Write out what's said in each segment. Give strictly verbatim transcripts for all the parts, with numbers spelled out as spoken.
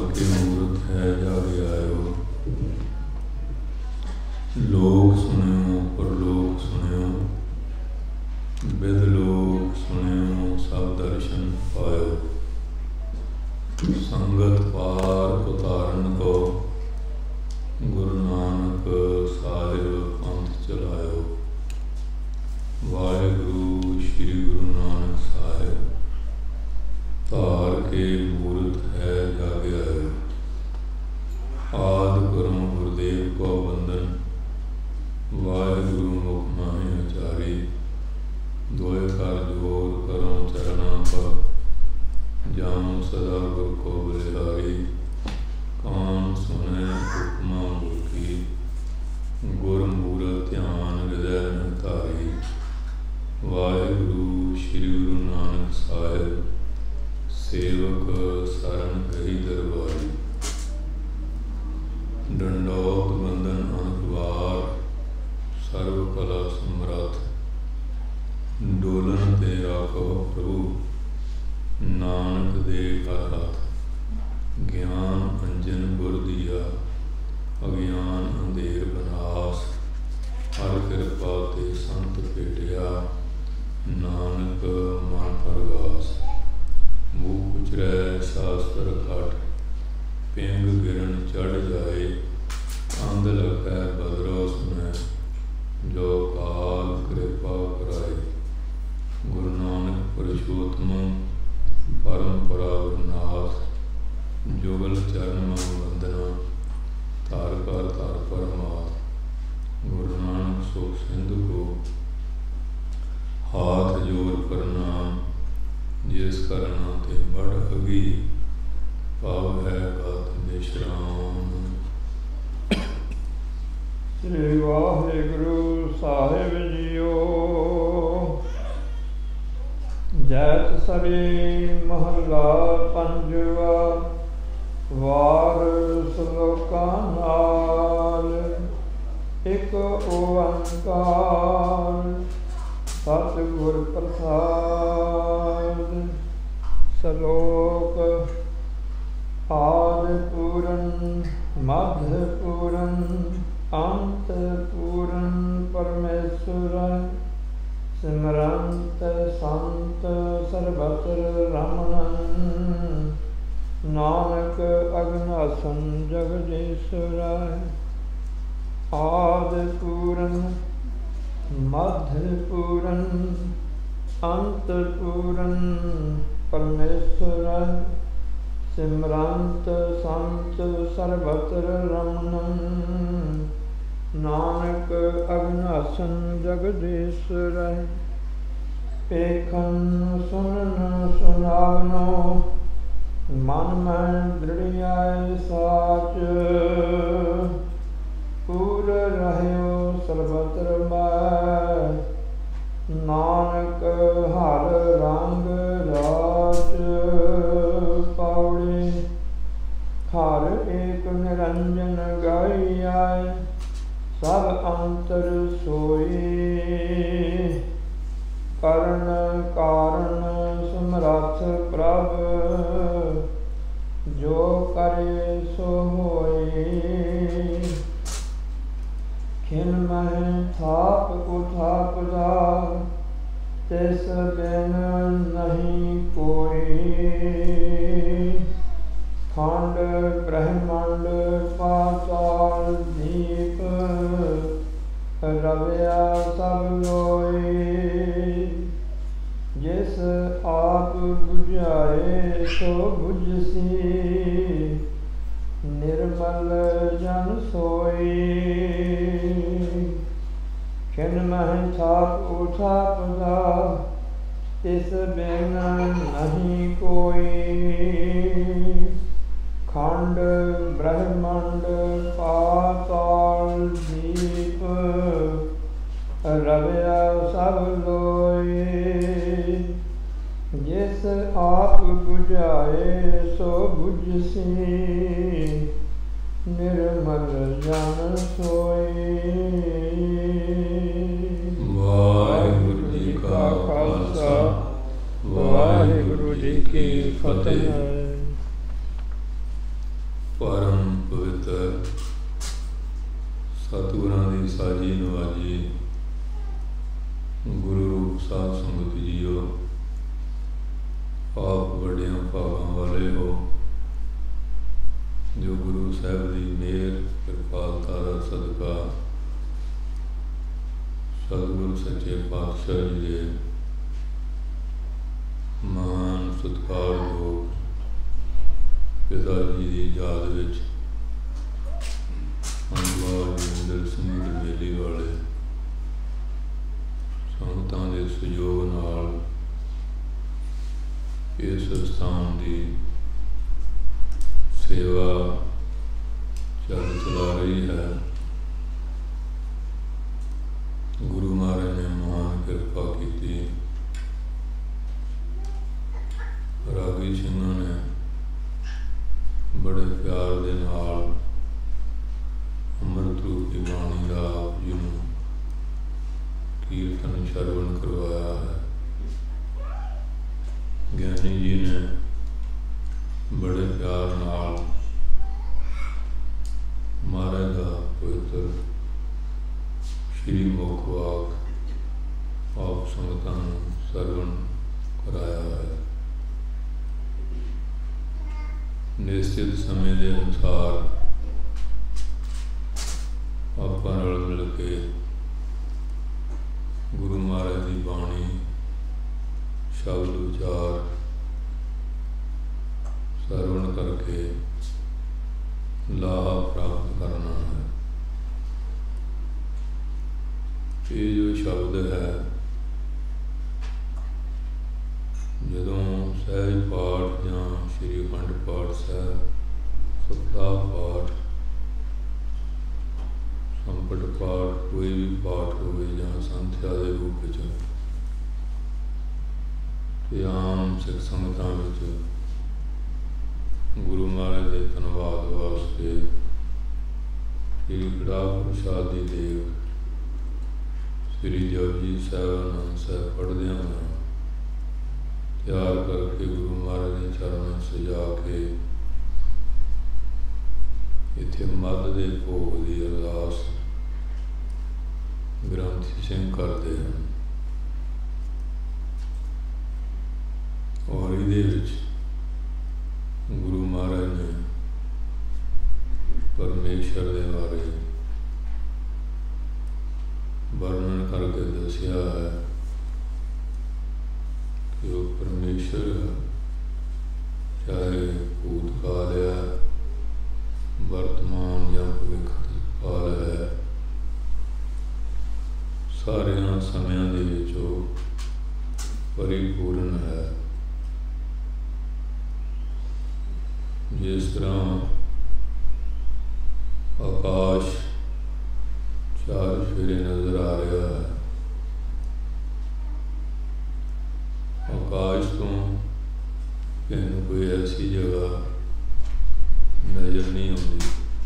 के मूर्त है जागे आयो। लोक सुनियो परलोक सुनियो, बिद लोक सुनियो सब दर्शन पायो। संगत पार उतारन को, गुरु नानक साहिब पंथ चलायो। वाहिगुरु श्री गुरु नानक साहिब, तार के मूर्त है जागे आयो। आदि करम गुरुदेव को वंदन, वाहिगुरु मुख माहि आचारी। दोए कर जोर करो चरणा पर, जाऊं सदा गुर को बलिहारी। कान सुने उपमा मूर्ति, गुर मूरत ध्यान हृदय में धारी। वाहिगुरु श्री गुरु नानक साहिब, सेवक शरण गही दरबारी। डंडौत बंदन अनखबार, सर्व कला समरथ। डोलन ते राखो प्रभु, नानक दे कर हाथ। ज्ञान अंजन गुर दिया, अज्ञान अंधेर बनास। हर कृपा ते संत भेटिया, नानक मन परगास। मुँह कुचरै शास्त्र खट, पिंग गिरन चढ़ जाए। अंध लखै बदरो सुनै, जो काल कृपा कराए। गुरु नानक पुरुषोत्तम, परम परावरनाथ। जुगल चरण मम वंदना, तार कर तार परमात। गुरु नानक सुख सिंधु को, हाथ जोर प्रणाम। जिस करना ते बड़ अगी, पाव है गत विश्राम। श्री वाहिगुरु साहिब जीओ। जैत सरी महला पंजवा, वार श्लोका नाल। एक ओंकार सतगुर प्रसाद। श्लोक आदि पूरन मध्य पूरन अंत पूरन परमेश्वर। सिमरंत संत सर्वत्र रमणन। नानक अगनासन जगदीश्वर। आदि पूरन मध्य पूरन अंत पूरन परमेश्वर। सिमरंत संत सर्वत्र रमणन। नानक अगनासन जगदीश्वर। पेखन सुनन सुनावनो, मन में दृढ़ियाय साच। पूर रहयो सर्वत्र मैं, नानक हर रंग राच। पौड़ी हर एक निरंजन गाई आए, सब अंतर सोई। करण कारण समरथ प्रभ, जो करे सो होई। खिन मह थाप उथाप जा, तिस बिन नहीं कोई। खंड ब्रह्मांड पाताल दीप, रवया सब लोई। जिस आप बुझाए सो बुझसी, निर्मल जन सोई। खिन मह थाप उथाप जा, तिस बिन नहीं कोई। खंड ब्रह्मांड पाताल दीप, रवया सब लोई। जिस आप बुझाए सो बुझसी, निर्मल जन सोई। वाहिगुरु जी का खालसा, वाहिगुरु जी की फतेह। सतगुरां दी साजी नवाजी गुरु रूप साध संगत जीओ, आप बड़ियां भागां वाले हो जो गुरु साहब की मेहर कृपालता का सदका सतगुरु सच्चे पातशाह जी के महान सत्कारयोग पिता जी की याद विच अनुवाद जिंदर सिंह डमेली वाले संगतां के सहयोग नाल इस स्थान की सेवा चल चला रही है। गुरु महाराज ने महान कृपा की, रागी सिंह ने बड़े प्यार के नाल अमृत रूपी बाणी का आप जी को कीर्तन श्रवण करवाया है। ज्ञानी जी ने बड़े प्यार नाल महाराज का पवित्र श्री मुखवाक आप संगतां नूं सरवण कराया है। निश्चित समय के अनुसार आपां नाल मिल के गुरु महाराज की बाणी शब्द उचार श्रवण करके लाभ प्राप्त करना है। ये जो शब्द है, जदों सहज पाठ या श्री अखंड पाठ साहब सप्ताह पाठ संपट पाठ कोई भी पाठ हो या संध्या के रूप में आम सिख संगतां विच गुरु महाराज के धन्यवाद वास्ते श्री गड़ा प्रसादी देव श्री जपजी साहब आनंद साहब पढ़द्या तैयार करके गुरु महाराज के चरणों सजा के इत्थे मद के भोग की अरदास ग्रंथी सिंह करते हैं और इहदे विच गुरु महाराज ने परमेश्वर के बारे वर्णन करके दसिया है कि वो परमेश्वर चाहे भूतकाल है, वर्तमान या भविष्यकाल है, सारे समयां दे विच वो परिपूर्ण है। जिस तरह आकाश चार फेरे नजर आ रहा है, आकाश तो कहीं कोई ऐसी जगह नजर नहीं आती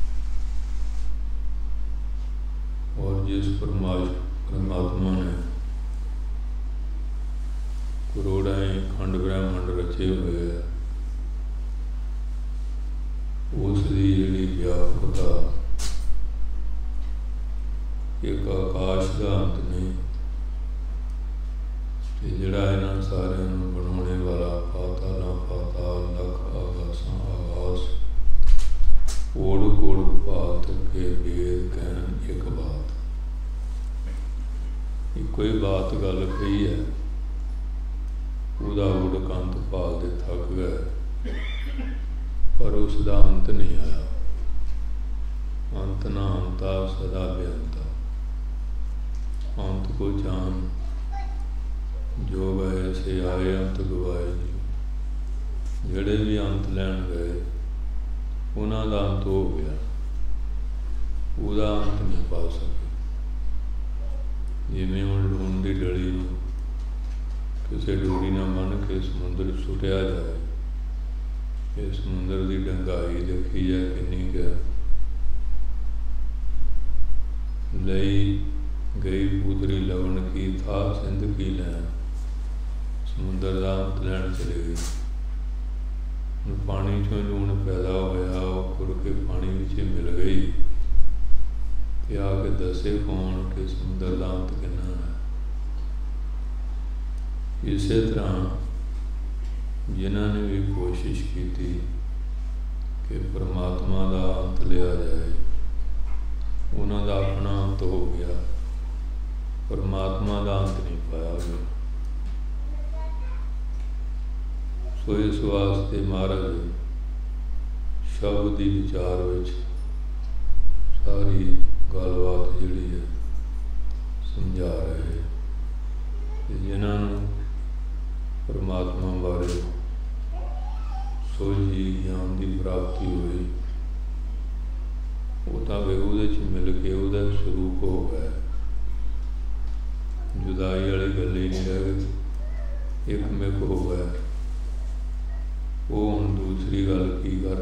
और जिस परमात्मा ने करोड़ों खंड ब्रह्मंड रचे हुए है, उसकी जी व्यापकता एक आकाश का अंत नहीं, जिहड़ा इन्हां सारिਆਂ ਨੂੰ बनाने वाला पाताल पाताल लख आकाशां आकाश कोड़ कोड़ पात के भेद कहन एक बात। इको ही बात गल कही है, उदा उड़ कंत पाल दे थक गए पर उसका अंत नहीं आया। अंत ना अंता सदा बेअंता, अंत को जान जो गए से आए अंत गवाए। जेड़े भी अंत लैन गए उन्हों का अंत हो गया, उसका अंत नहीं पा सके। जिमें हम लून की डली किसी डोरी ना बन के समुद्र सुटिया जाए, ये समुद्र की डंगाई देखी जाए किन्नी क्या लई गई पुतरी लवन की था सिंध की लैन, समुद्र का अंत लैन चले गई। पानी चो लून पैदा होया, खुर के पानी विच मिल गई कि आके दसे कौन कि समुद्र दा अंत किन्ना है। इस तरह जिन्होंने भी कोशिश की थी कि परमात्मा का अंत लिया जाए, उन्हों का अपना अंत हो गया, परमात्मा का अंत नहीं पाया गया। सो इस वास्ते महाराज शब्द की विचार विच सारी गलबात जिहड़ी है समझा रहे हैं। जिन्होंने परमात्मा बारे सोझी ज्ञान की प्राप्ति हुई, वो तो वे उहदे च मिल के उहदा स्वरूप हो गया, जुदाई वाली गल ही नहीं रह गई, एक मिक हो गया। वो हुण दूसरी गल की कर,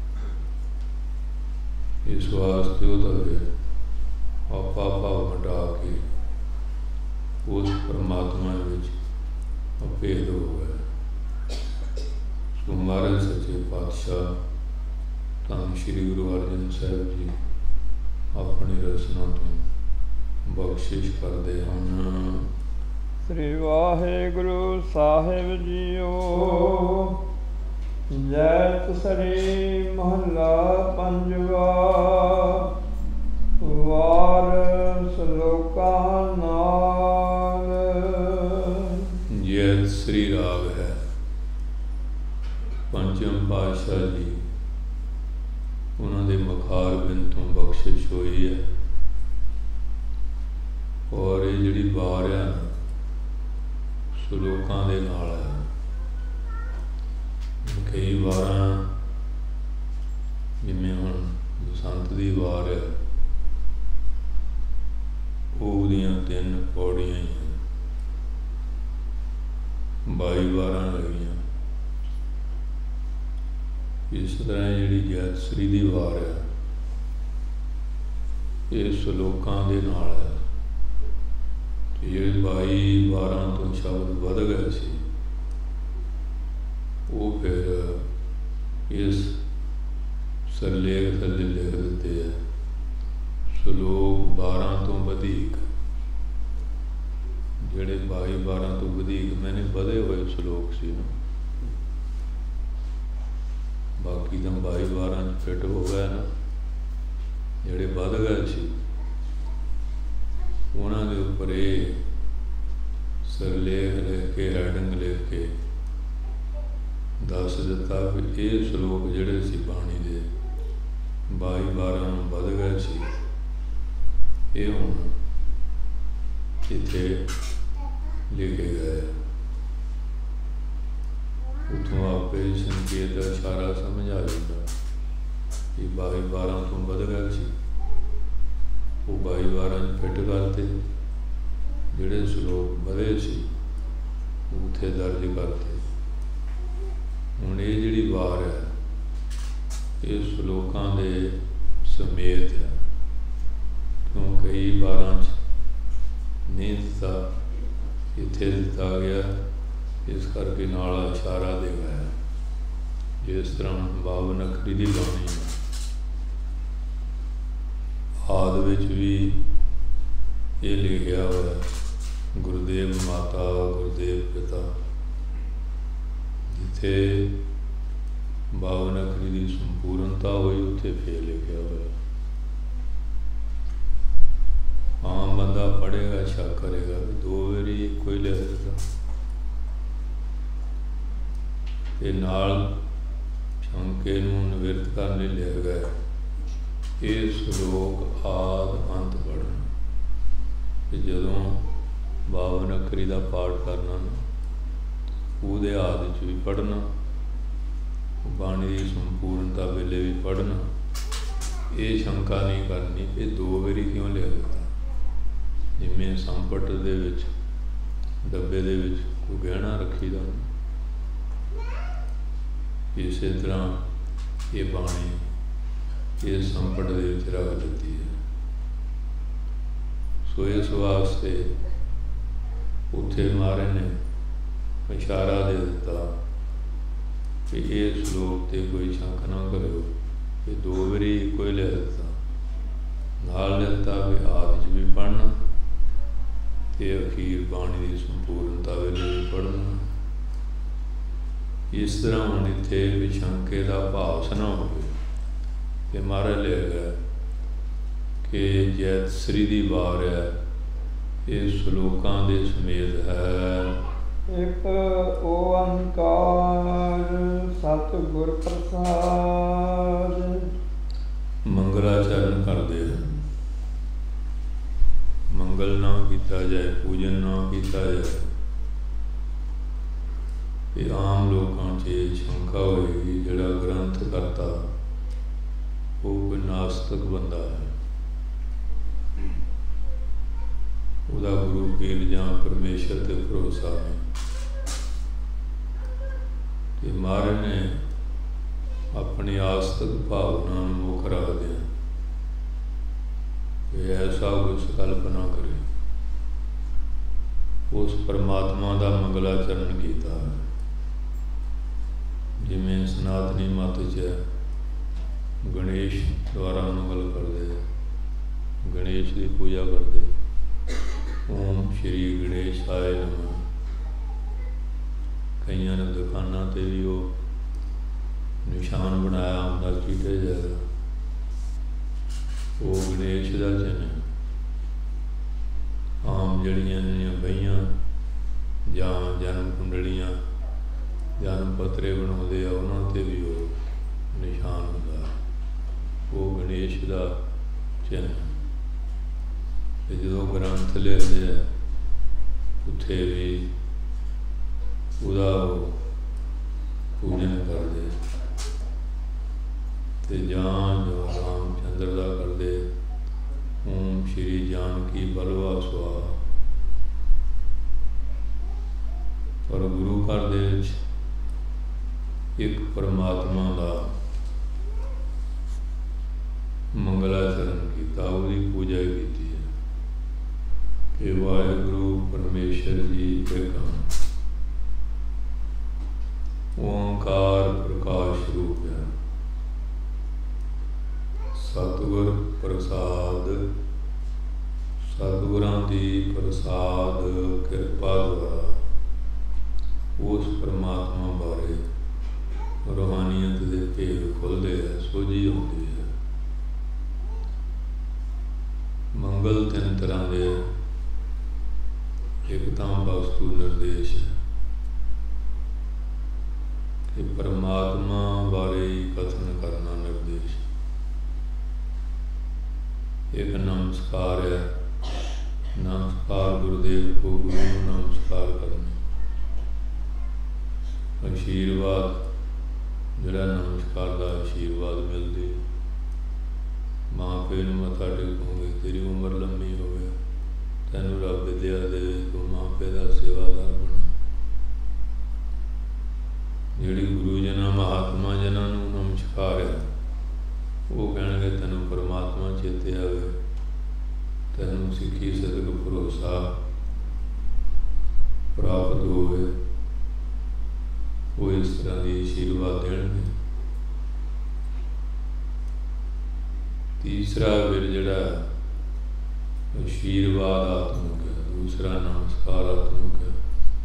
इस वास्ते वो तो फिर आपा भाव हटा के उस परमात्मा विच अभेद हो गया। सो महाराज सच्चे पातशाह धन श्री गुरु अर्जन साहिब जी अपनी रचना तो बख्शिश करते हैं। श्री वाहिगुरु साहिब जीओ। जैत सरी महला पंजवा। वार सलोका नाल। जैत श्री राग है, पंचम पातशाह जी उन्होंने मखार बिन तो बख्शिश हुई है। और ये जिहड़ी वार है सलोकां दे नाल है। कई वार जिमें हुण बसंत की वार है, ਉਹਦੀਆਂ ਤਿੰਨ पौड़ियां ही हैं, बाई वारां लगियां। इस तरह जिहड़ी जैतसरी दी वार है ये सलोकां दे नाल है। जिहड़े बाई वारां तो शब्द वध गए सी, वो फिर इस सरलेख थल्ले लिख दिते है। सलोक बारह तो वधीक, जिहड़े बाई बारह तो वधीक मैंने वधे हुए सलोक सी ना, बाकी तो बाई बारह फिट हो गए ना, जिहड़े वध गए सी उन्हां दे उपर ये सरलेख लिख के हैडिंग लिख के दस दिता भी ये सलोक जिहड़े सी बाणी दे बाई बारह वध गए सी, ये हुण इत्थे लिखे गए। उतों आपे संकेत का इशारा समझ आ जाता कि बाई बारह तो वध गए सी, वो बाई बारह फिट करते, जिहड़े सलोक वधे सी उत्थे दर्ज करते। हुण ये जिहड़ी वार है ये सलोकां दे समेत है, क्यों कई बारां च नहीं दिता, इत्थे दिता गया, इस करके नाल इशारा दे गया। जिस तरह बावन अखरी दी बाणी आद विच भी ये लिखिया हुआ गुरुदेव माता गुरुदेव पिता, जिथे बावन अखरी की संपूर्णता हुई उत्थे फिर लिखा हुआ। आम बंदा पढ़ेगा शक करेगा भी दो बारी कोई लिख देता, ये नाल शंके नूं निवृत्त करने लिख गए। ये श्लोक आद अंत पढ़ना, जदों बावन अखरी का पाठ करना ਉਹਦੇ आदि च भी पढ़ना, बाणी की संपूर्णता वेले भी पढ़ना। ये शंका नहीं करनी कि दो बारी क्यों लिख दिता। जिमें संपट दे विच डब्बे दे विच कोई गहना रखीदा, इस तरह ये बाणी ये संपट दे विच रख दिती है। सो इस वास्ते उत्थे महाराज ने इशारा दे दिता कि ये श्लोक ते कोई शंक ना करो कि दो बारी कोई लिख दिता, नाल लिखता कि आदि च भी पढ़ना ते अखीर बाणी की संपूर्णता वेले भी पढ़ना। इस तरह हम इत्थे विशंके का भाव ना हो कि महाराज लिख गया कि जैतसरी दी वार है, ये श्लोकां दे समेत है। एक ओंकार सतगुर प्रसाद। मंगलाचरण करते हैं, मंगल ना किया जाए, पूजन ना किया जाए, ये आम लोगों च शंका होएगी जिहड़ा ग्रंथ करता वो कोई नास्तिक बंदा है, उहदा गुरु पीर जां परमेश्वर ते भरोसा नहीं। ते महाराज ने अपनी आस्तिक भावना मुख रखदे ऐसा कुछ कल्पना करे, उस परमात्मा का मंगलाचरण किया है। जिमें सनातनी मत च गणेश द्वारा मंगल करते, गणेश की पूजा करते, ओम श्री गणेशाय नमः। कई ने दुकानों पर भी वो निशान बनाया होंगे चीटे जैसा, वो गणेश का चिन्ह है। आम जड़ियाँ बहियाँ जां जन्म कुंडलियाँ जन्म पत्रे बनाते उन्होंने भी वो निशान होंगे, वो गणेश का चिन्ह। जो ग्रंथ लिखते हैं उत्थे भी उसका पूजन करते, ते जां जो रामचंद्र का करते ओम श्री जानकी बलवा स्वाहा। पर गुरु घर दे एक परमात्मा का मंगलाचरण किया, उसकी पूजा की है कि वाहिगुरु परमेश्वर जी एक ओंकार प्रकाश रूप है, सतगुर प्रसाद, सतगुरां दी प्रसाद कृपा द्वारा उस परमात्मा बारे रूहानियत के भेद खुलते हैं, सोझी आती है। मंगल तीन तरह के, एक तो वस्तु निर्देश है कि परमात्मा बारे कथन करना निर्देश, एक नमस्कार है, नमस्कार गुरुदेव को गुरु नमस्कार करना। आशीर्वाद जोड़ा नमस्कार का आशीर्वाद मिलते, माँ प्यो ने मत्था टेकोगे तेरी उम्र लंबी हो, तेनू रब विद्या दे, तू माँ प्यो का सेवादार बने। जिहड़ी गुरु जना महात्मा जना नमस्कार है, वो कहेंगे तेन परमात्मा चेते आवे, तेन सिक्खी सदक भरोसा प्राप्त होवे, वो इस तरह की आशीर्वाद देंगे। तीसरा फिर जड़ा आशीर्वाद आत्मक है, दूसरा नमस्कार आत्मक है।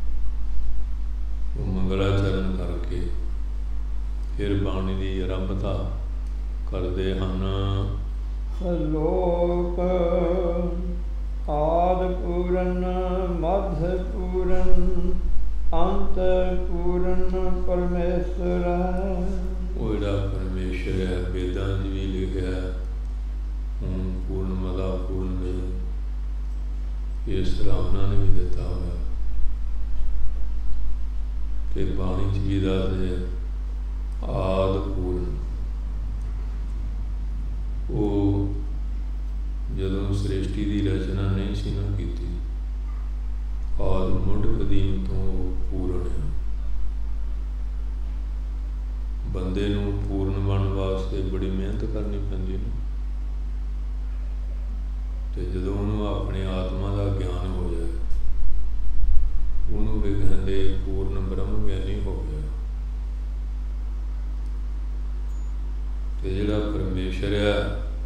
वो मंगलाचरण करके फिर बाणी की आरंभता करते हैं। श्लोक आदि पूरन मध्य पूरन अंत पूरन परमेश्वर। वो जड़ा परमेश्वर है वेदां च भी लिखा है, हूँ पूर्ण मदा पूर्ण, इस तरह उन्होंने भी दिता हुआ कि बाणी च भी दसदे आदि पूर्ण। वो जदों सृष्टि की रचना नहीं सी ना की, आदि मुढ़ कदीम तो पूर्ण है। बंदे नूं पूर्ण बनने वास्ते बड़ी मेहनत करनी पैंदी है, तो जदों उन्होंने अपने आत्मा का ज्ञान हो जाए, उन्होंने भी कहते पूर्ण ब्रह्म ज्ञानी हो गया। कि जिहड़ा परमेश्वर है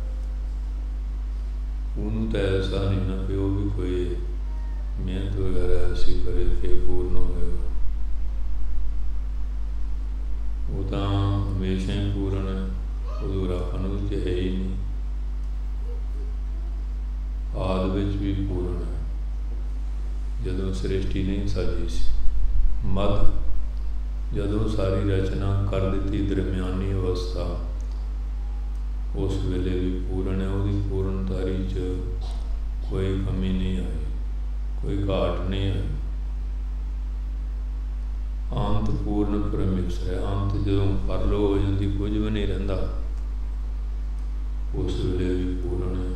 उन्होंने तो ऐसा नहीं ना कि वह भी कोई मेहनत वगैरह ऐसी करे फिर पूर्ण होएगा। वो तो हमेशा ही पूर्ण है, अधूरापन तो है ही नहीं। आदि विच भी पूर्ण है, जदों सृष्टि नहीं साजी सी, मध जदों सारी रचना कर दी दरम्यानी अवस्था, उस वेले भी पूर्ण है। उसकी पूर्णतारी च कोई कमी नहीं आई, कोई घाट नहीं आई। अंत पूर्ण परमेश्वर है। अंत जदों परलो हो जाती कुछ भी नहीं रहिंदा, उस वेले भी पूर्ण है।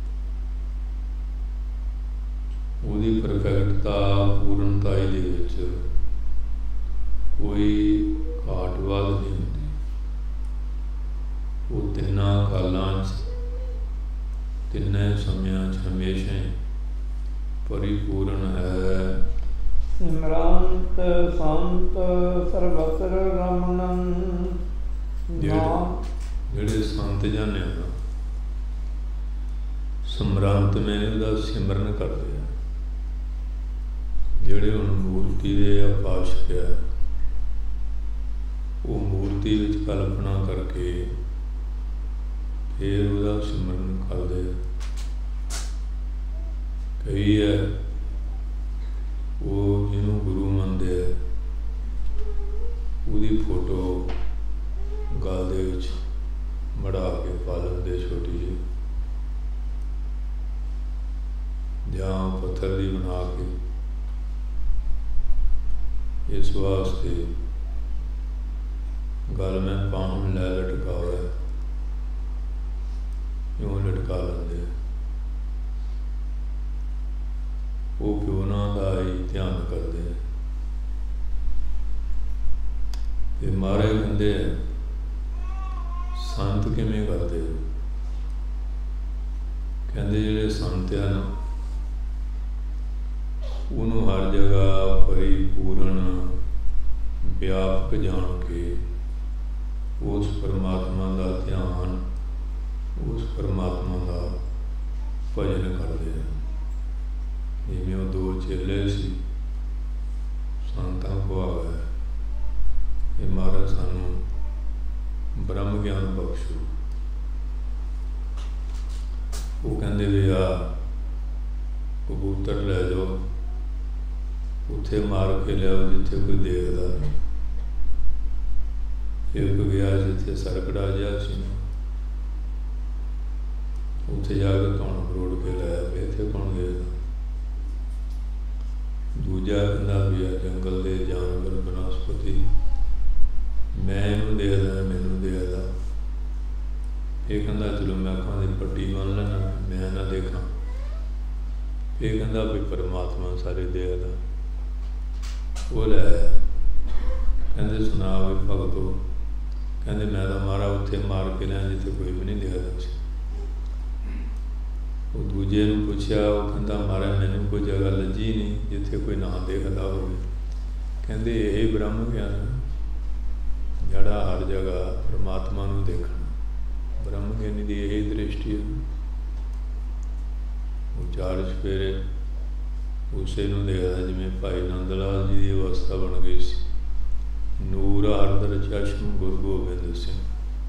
उसकी परफेक्टता पूर्णताई दे विच कोई घाटवाद नहीं होती। वो तिन्ना कालां तिन्ने समयां हमेशा ही परिपूर्ण है। सिमरंत संत सर्वत्र रमणन। जेड़े संत जाने ना सिमरंत में उसका सिमरन करते हैं। जेड़े हुण मूर्ति दे उपासक है, वो मूर्ति विच कल्पना करके फिर उसका सिमरन करते। कई है वो जिन्हों गुरु मनते हैं, उसकी फोटो गल दे विच मढ़ा के पा लेंदे छोटी जी, जां पत्थर दी बना के। इस वास्ते गल में पान लै लटका हुआ यूं लटका लेंदे। वो क्यों ना का ही ध्यान करते हैं। मारे कहते संत किमें करते, कहते जिहड़े संत हैं ना उन्होंने हर जगह परिपूर्ण व्यापक जान के उस परमात्मा का ध्यान, उस परमात्मा का भजन करते हैं। जिमें वो दो चेले सी संतां को आ गए, ये महाराज सानू ब्रह्म ज्ञान बख्शो। वो कहते भी आ कबूतर लै जाओ, उत्थे मार के लियाओ जिथे कोई देखता नहीं। एक गया जिथे सरकड़ा जहा सी, उत्थे जाके धौण मरोड़ के लाया भी इत्थे कौन देखता। दूजा कहता भी आ जंगल के जानवर बनस्पति मैं इनू देखदा मैनू देखदा। ये कहता चलो मैं अखां दी पट्टी बन लेना मैं ना देखा। ये कहता भी परमात्मा सारे देखदा। वो लै आया, कहते सुना भी भगतो, कहते मैं तो मारा उत्थे मार के लिया जिथे कोई भी नहीं देखदा सी। वो दूजे नूं पुछया, वो कहता मारा मैनू कोई जगह लजी नहीं जिथे कोई ना देखदा होवे। कहते यही ब्रह्म ज्ञान जड़ा हर जगह परमात्मा नूं देखना, ब्रह्म ज्ञानी की यही दृष्टि है। वो चार चफेरे उसे नूं देखदा जिवें भाई नंद लाल जी की अवस्था बन गई सी। नूर हरदर चश्म गुरु गोबिंद सिंह,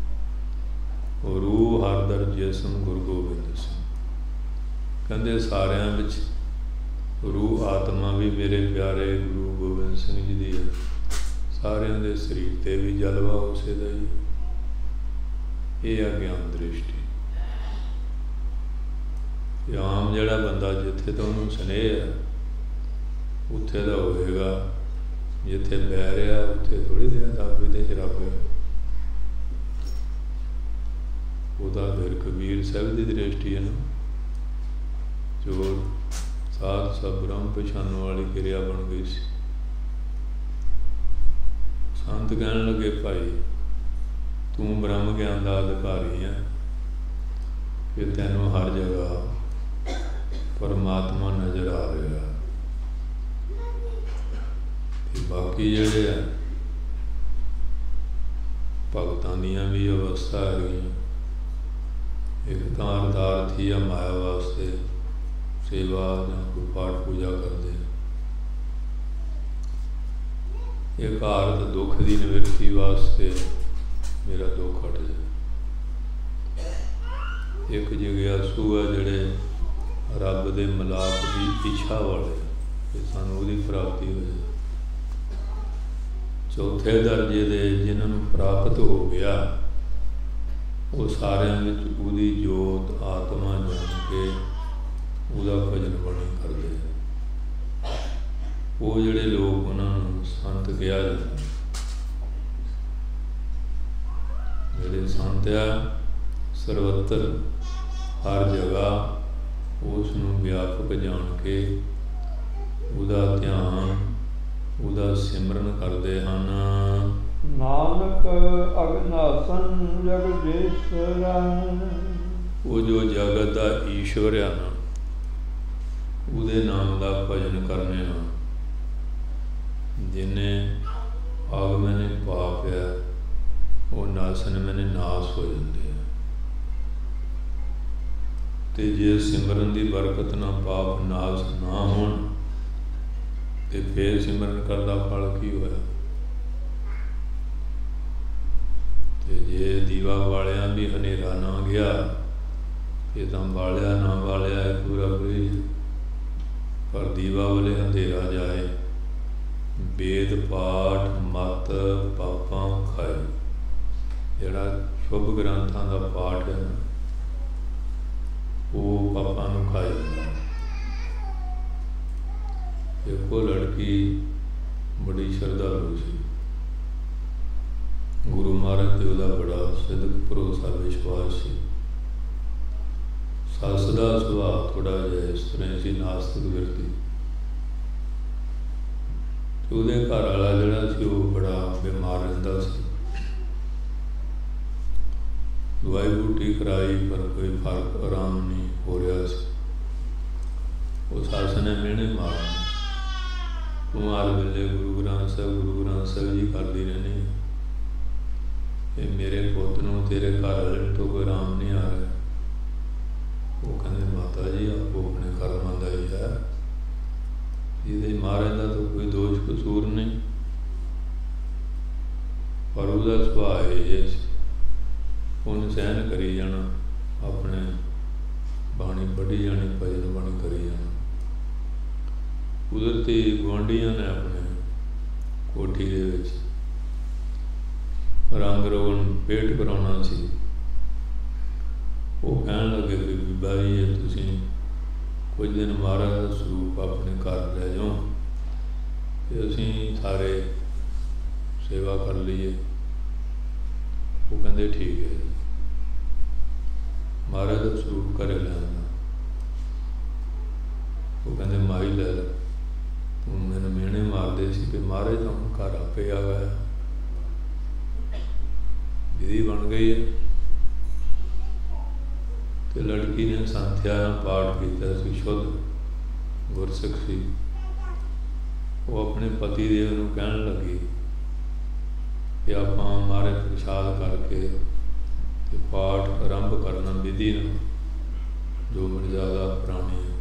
रूह हरदर जिस्म गुरु गोबिंद सिंह। कहते सारियां विच रूह आत्मा भी मेरे प्यारे गुरु गोबिंद सिंह जी की है। सारियां दे शरीर ते भी जलवा उसे दा ही। ये है ज्ञान दृष्टि। आम जिहड़ा बंदा जिथे तो उन्होंने स्नेह है उत्थे दा होएगा, जिथे बैर आ उत्थे थोड़ी देर दस बजे च रब है। उहदा फिर कबीर साहब की दृष्टि है ना, जो साध सब ब्रह्म पछाणन वाली क्रिया बन गई सी। संत कहन लगे भाई तू ब्रह्म ज्ञान का अधिकारी है, कि तैनू हर जगह परमात्मा नज़र आ रहा। बाकी जेड़े है भगतां दीयां भी अवस्था है। एक तो अरदारथी या माया वास्ते सेवा या कोई पाठ पूजा करते, एक आरत दुख की निवृत्ति वास्ते मेरा दुख हट जाए। एक जिग्यासु है जिहड़े रब दे मिलाप की इच्छा वाले कि सानू उहदी प्राप्ति हो जाए। चौथे दर्जे दे जिन्होंने प्राप्त हो गया वो सारिਆਂ ਵਿੱਚ ਉਹਦੀ जोत आत्मा जान के ਉਹਦਾ भजन बाणी करते हैं। वो ਜਿਹੜੇ लोग उन्होंने संत कहा जाता, ਜਿਹੜੇ संत आ ਸਰਵੱਤਰ हर जगह उसनूं व्यापक जान के ਉਹਦਾ ध्यान ਉਹਦਾ सिमरन करते हैं। नानक अगनासन जगदीश्वरा, वो जो जगत का ईश्वर है ना, ਉਹਦੇ नाम का भजन करने ना, जिन्हें आग मैंने पाप है वो नासन मैंने नाश हो जाते हैं। तो जे सिमरन की बरकत ना पाप नाश ना हो तो फिर सिमरन करदा फल की होया। तो जे दीवा वालिया भी हनेरा ना गया ये तो बालिया ना बालिया है पूरा पूरी, पर दीवा वाले अंधेरा जाए वेद पाठ मत पापा खाए। जिहड़ा शुभ ग्रंथां का पाठ है वो पापा नूं खा जांदा। एक लड़की बड़ी श्रद्धालु सी, गुरु महाराज ते उहदा बड़ा सिद्ध भरोसा विश्वास सी। सस दा सुभाव थोड़ा जिहा इस तरह सी, नास्तिक व्यक्ति। ਉਹਦੇ घर वाला जिहड़ा सी वो बड़ा बीमार रहिंदा सी। दवाई बूटी कराई पर कोई फर्क आराम नहीं हो रहा सी। वो सस ने मिहने मारने, तूं हर वेले गुरु ग्रंथ साहिब गुरु ग्रंथ साहिब जी करदी रहनी, ये मेरे पुत नूं तेरे घर वाले नूं तो कोई आराम नहीं आ रहा। वो कहते माता जी आपको अपने कर्मां दा ही है, ये महाराज का तो कोई दोष कसूर नहीं, पर उसका सुभाव ये उन्हें सहन करी जाना, अपने बाणी पढ़ी जानी, भजन बाणी करी जाना। कुदरती गुआढ़िया ने अपने कोठी दे विच रंग रोगन पेट कराना सी। वो कहन लगे कि बीबा जी ये तुसीं कुछ दिन महाराज का स्वरूप अपने घर लै जाओ तो असीं सारे सेवा कर लीए। वो कहते ठीक है जी, महाराज का स्वरूप घरे लै आंदा। वो कहते माई लै लै, तूं मैनूं मेहने मारदे सी कि महाराज तो हुण घर आपे आ गया, विधि बन गई है। तो लड़की ने संथ्या पाठ किया सी, शुद्ध गुरसिख सी। वो अपने पति देव नूं कहन लगी कि आपां मारे प्रसाद करके ते पाठ आरंभ करना विधि नाल, जो मर्यादा पुरानी है।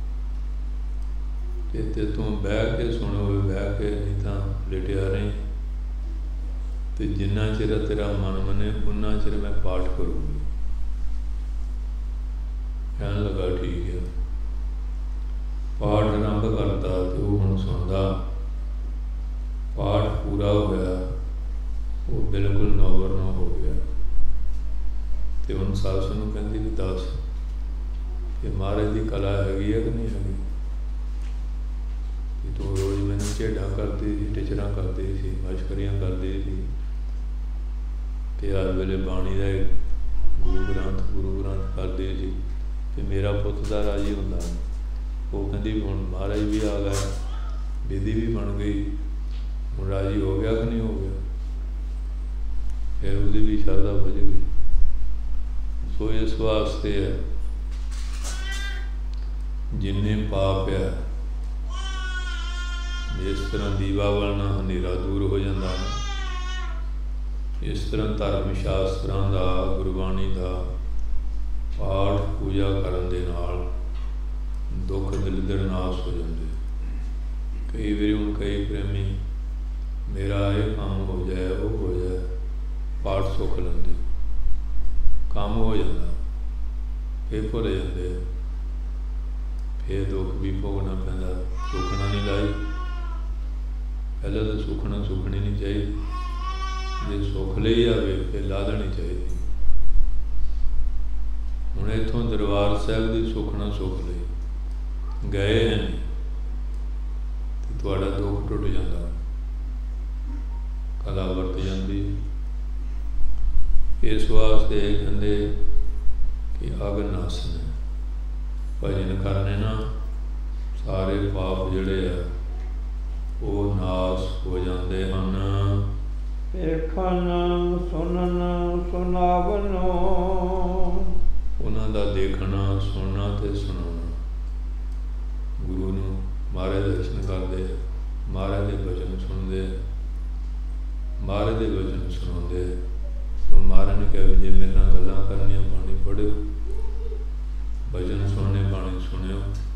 ते ते तूं बह के सुनो, बह के नहीं तो लेटिया रही, तो जिन्ना चिर तेरा मन मने उन्ना चिर मैं पाठ करूँगी। कहन लगा ठीक है, पाठ आरंभ करता तो वो हुण सुनदा। पाठ पूरा हो गया, वो बिल्कुल नौवर नौ हो गया। तो हुण सस नूं कहंदी कि दस कि महाराज की कला हैगी है कि नहीं हैगी, कि तूं रोज़ मैनूं झेडां करदी सी, टिचरां करदी सी, मशकरियां करदी सी, ते हर वेले बाणी दा गुरु ग्रंथ गुरु ग्रंथ करदी सी, कि मेरा पुत दा राजी हुंदा। वो कहती हुण महाराज भी आ गया, विधि भी बन गई, हुण राजी हो गया कि नहीं हो गया। फिर उसकी भी श्रद्धा बज गई। सो इस वास्ते है जिन्ने पाप है, जिस तरह दीवा वालना हनेरा दूर हो जाता है, इस तरह धर्म शास्त्रां दा गुरबाणी का पाठ पूजा करन दे नाल दुख दिल दे नाश हो जाते। कई बार हूँ कई प्रेमी मेरा ये काम हो जाए वो हो जाए, पाठ सुख लेंगे, काम हो जाता, फिर भुल जाते, फिर दुख भी भोगना पैंदा। सुखना नहीं लाई, पहले तो सुखना सुखनी नहीं चाहिए, जो सुख ले आए फिर ला देनी चाहिए। हुण इत्थों दरबार साहब की सुखना सुख ले गए हैं तो तुहाडा दुख टुट जाता, कला वरत जाती। इस वास्ते कहते कि अग नासन है, भजन करने ना सारे पाप जिहड़े आ वो नाश हो जाते हैं। देखन सुनन सुनावनो, उन्हां दा देखना सुनना ते सुनाना। गुरु नूं महाराज दर्शन करते, महाराज के वचन सुनते, महाराज के वचन सुनाते। तो महाराज ने कहा जे मेरे नाल गल्लां करनियां बाणी पढ़ियो, वचन सुनने बाणी सुनियो,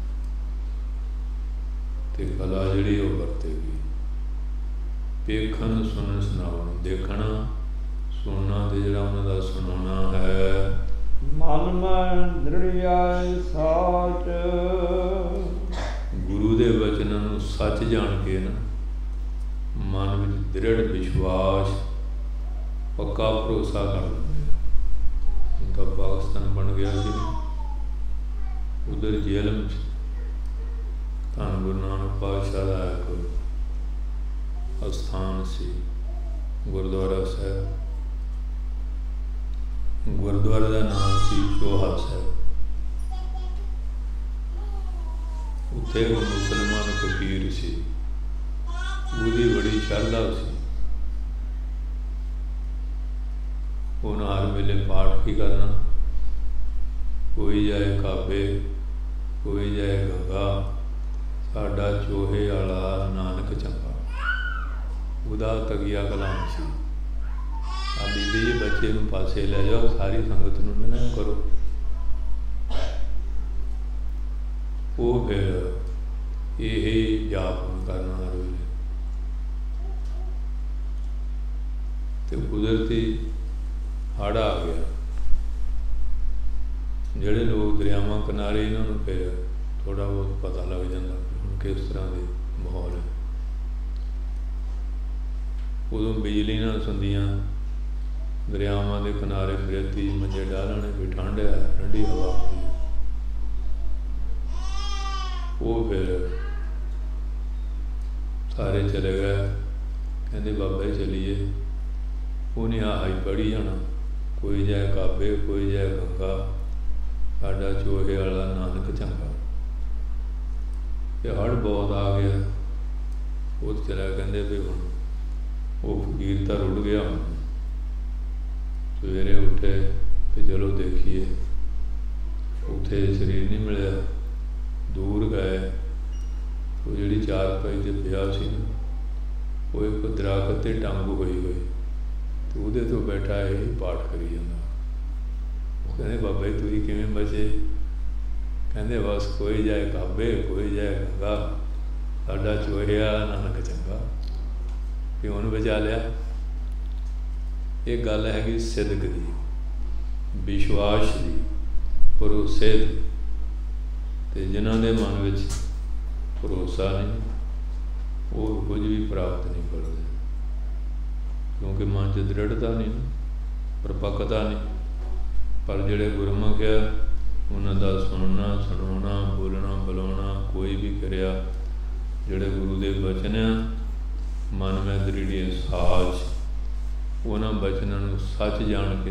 तो कला जिहड़ी वो वरतेगी। देखन सुनन सुनावण, देखना सुनना तो जिहड़ा उन्हां दा सुनाना है। मन में दृढ़ियाय साच, गुरु के वचनों नूं सच जान के ना मन में दृढ़ विश्वास पक्का भरोसा कर लेंगे। उनका पाकिस्तान बन गया कि उधर जेल में धन गुरु नानक पातशाह का एक अस्थान सी, गुरुद्वारा साहब, गुरुद्वारे का नाम सी चोहा साहब। उत्थे एक मुसलमान फकीर सी, उसकी बड़ी श्रद्धा सी। उन्हें हर वेले पाठ की करना, कोई जाए काबे कोई जाए गंगा, साडा चोहे वाला नानक चंगा। उदा तगिया कलाम सी। आ बीबी जी बच्चे नूं पासे ले जाओ, सारी संगत नूं ना करो। वो फिर यही जाप करना हर वेले। तो कुदरती हड़ आ गया, जिहड़े लोग दरियावां किनारे इन्होंने फिर थोड़ा बहुत पता लग जाता कि किस तरह के माहौल है। उदों बिजली नाल सुंदियां दरियावां के किनारे फिरती मंजे डालने भी ठंड है, ठंडी हवा आती है। वो फिर सारे चले गए, कहते बाबा जी चलीए। उन्हें आही पढ़ी जाना, कोई जाए काबे कोई जाए गंगा, साडा चोहे वाला नानक चंगा। हड़ बहुत आ गया, वो चला कहते भी हूँ वो फकीर तो रुड़ गया। हूँ सवेरे उठे तो चलो देखिए, उत्थे शरीर नहीं मिलया। दूर गए तो जी चार पाई से पिया सी ना, वो एक दरख्त से टंग होई गई, तो वो तो बैठा यही पाठ करी जाता। वो कहते बाबा जी तुसीं किवें बचे? कहते बस कोई जाए काबे कोई जाए गंगा, साडा चोहिया नानक चंगा। कि उन्होंने बचा लिया। ये गल हैगी सिदक दी, विश्वास की, भरोसे दी। ते जिन्हां दे मन विच भरोसा नहीं, वो कुछ भी प्राप्त नहीं करते, क्योंकि मन च दृढ़ता नहीं, परिपक्वता नहीं। पर जिहड़े गुरमुख है उन्हां दा सुनना सुनाउणा बोलना बुलाउणा कोई भी करिया, जिहड़े गुरु दे बचन आ मन में दृढ़ साज, उन्हां बचनों नूं सच जान के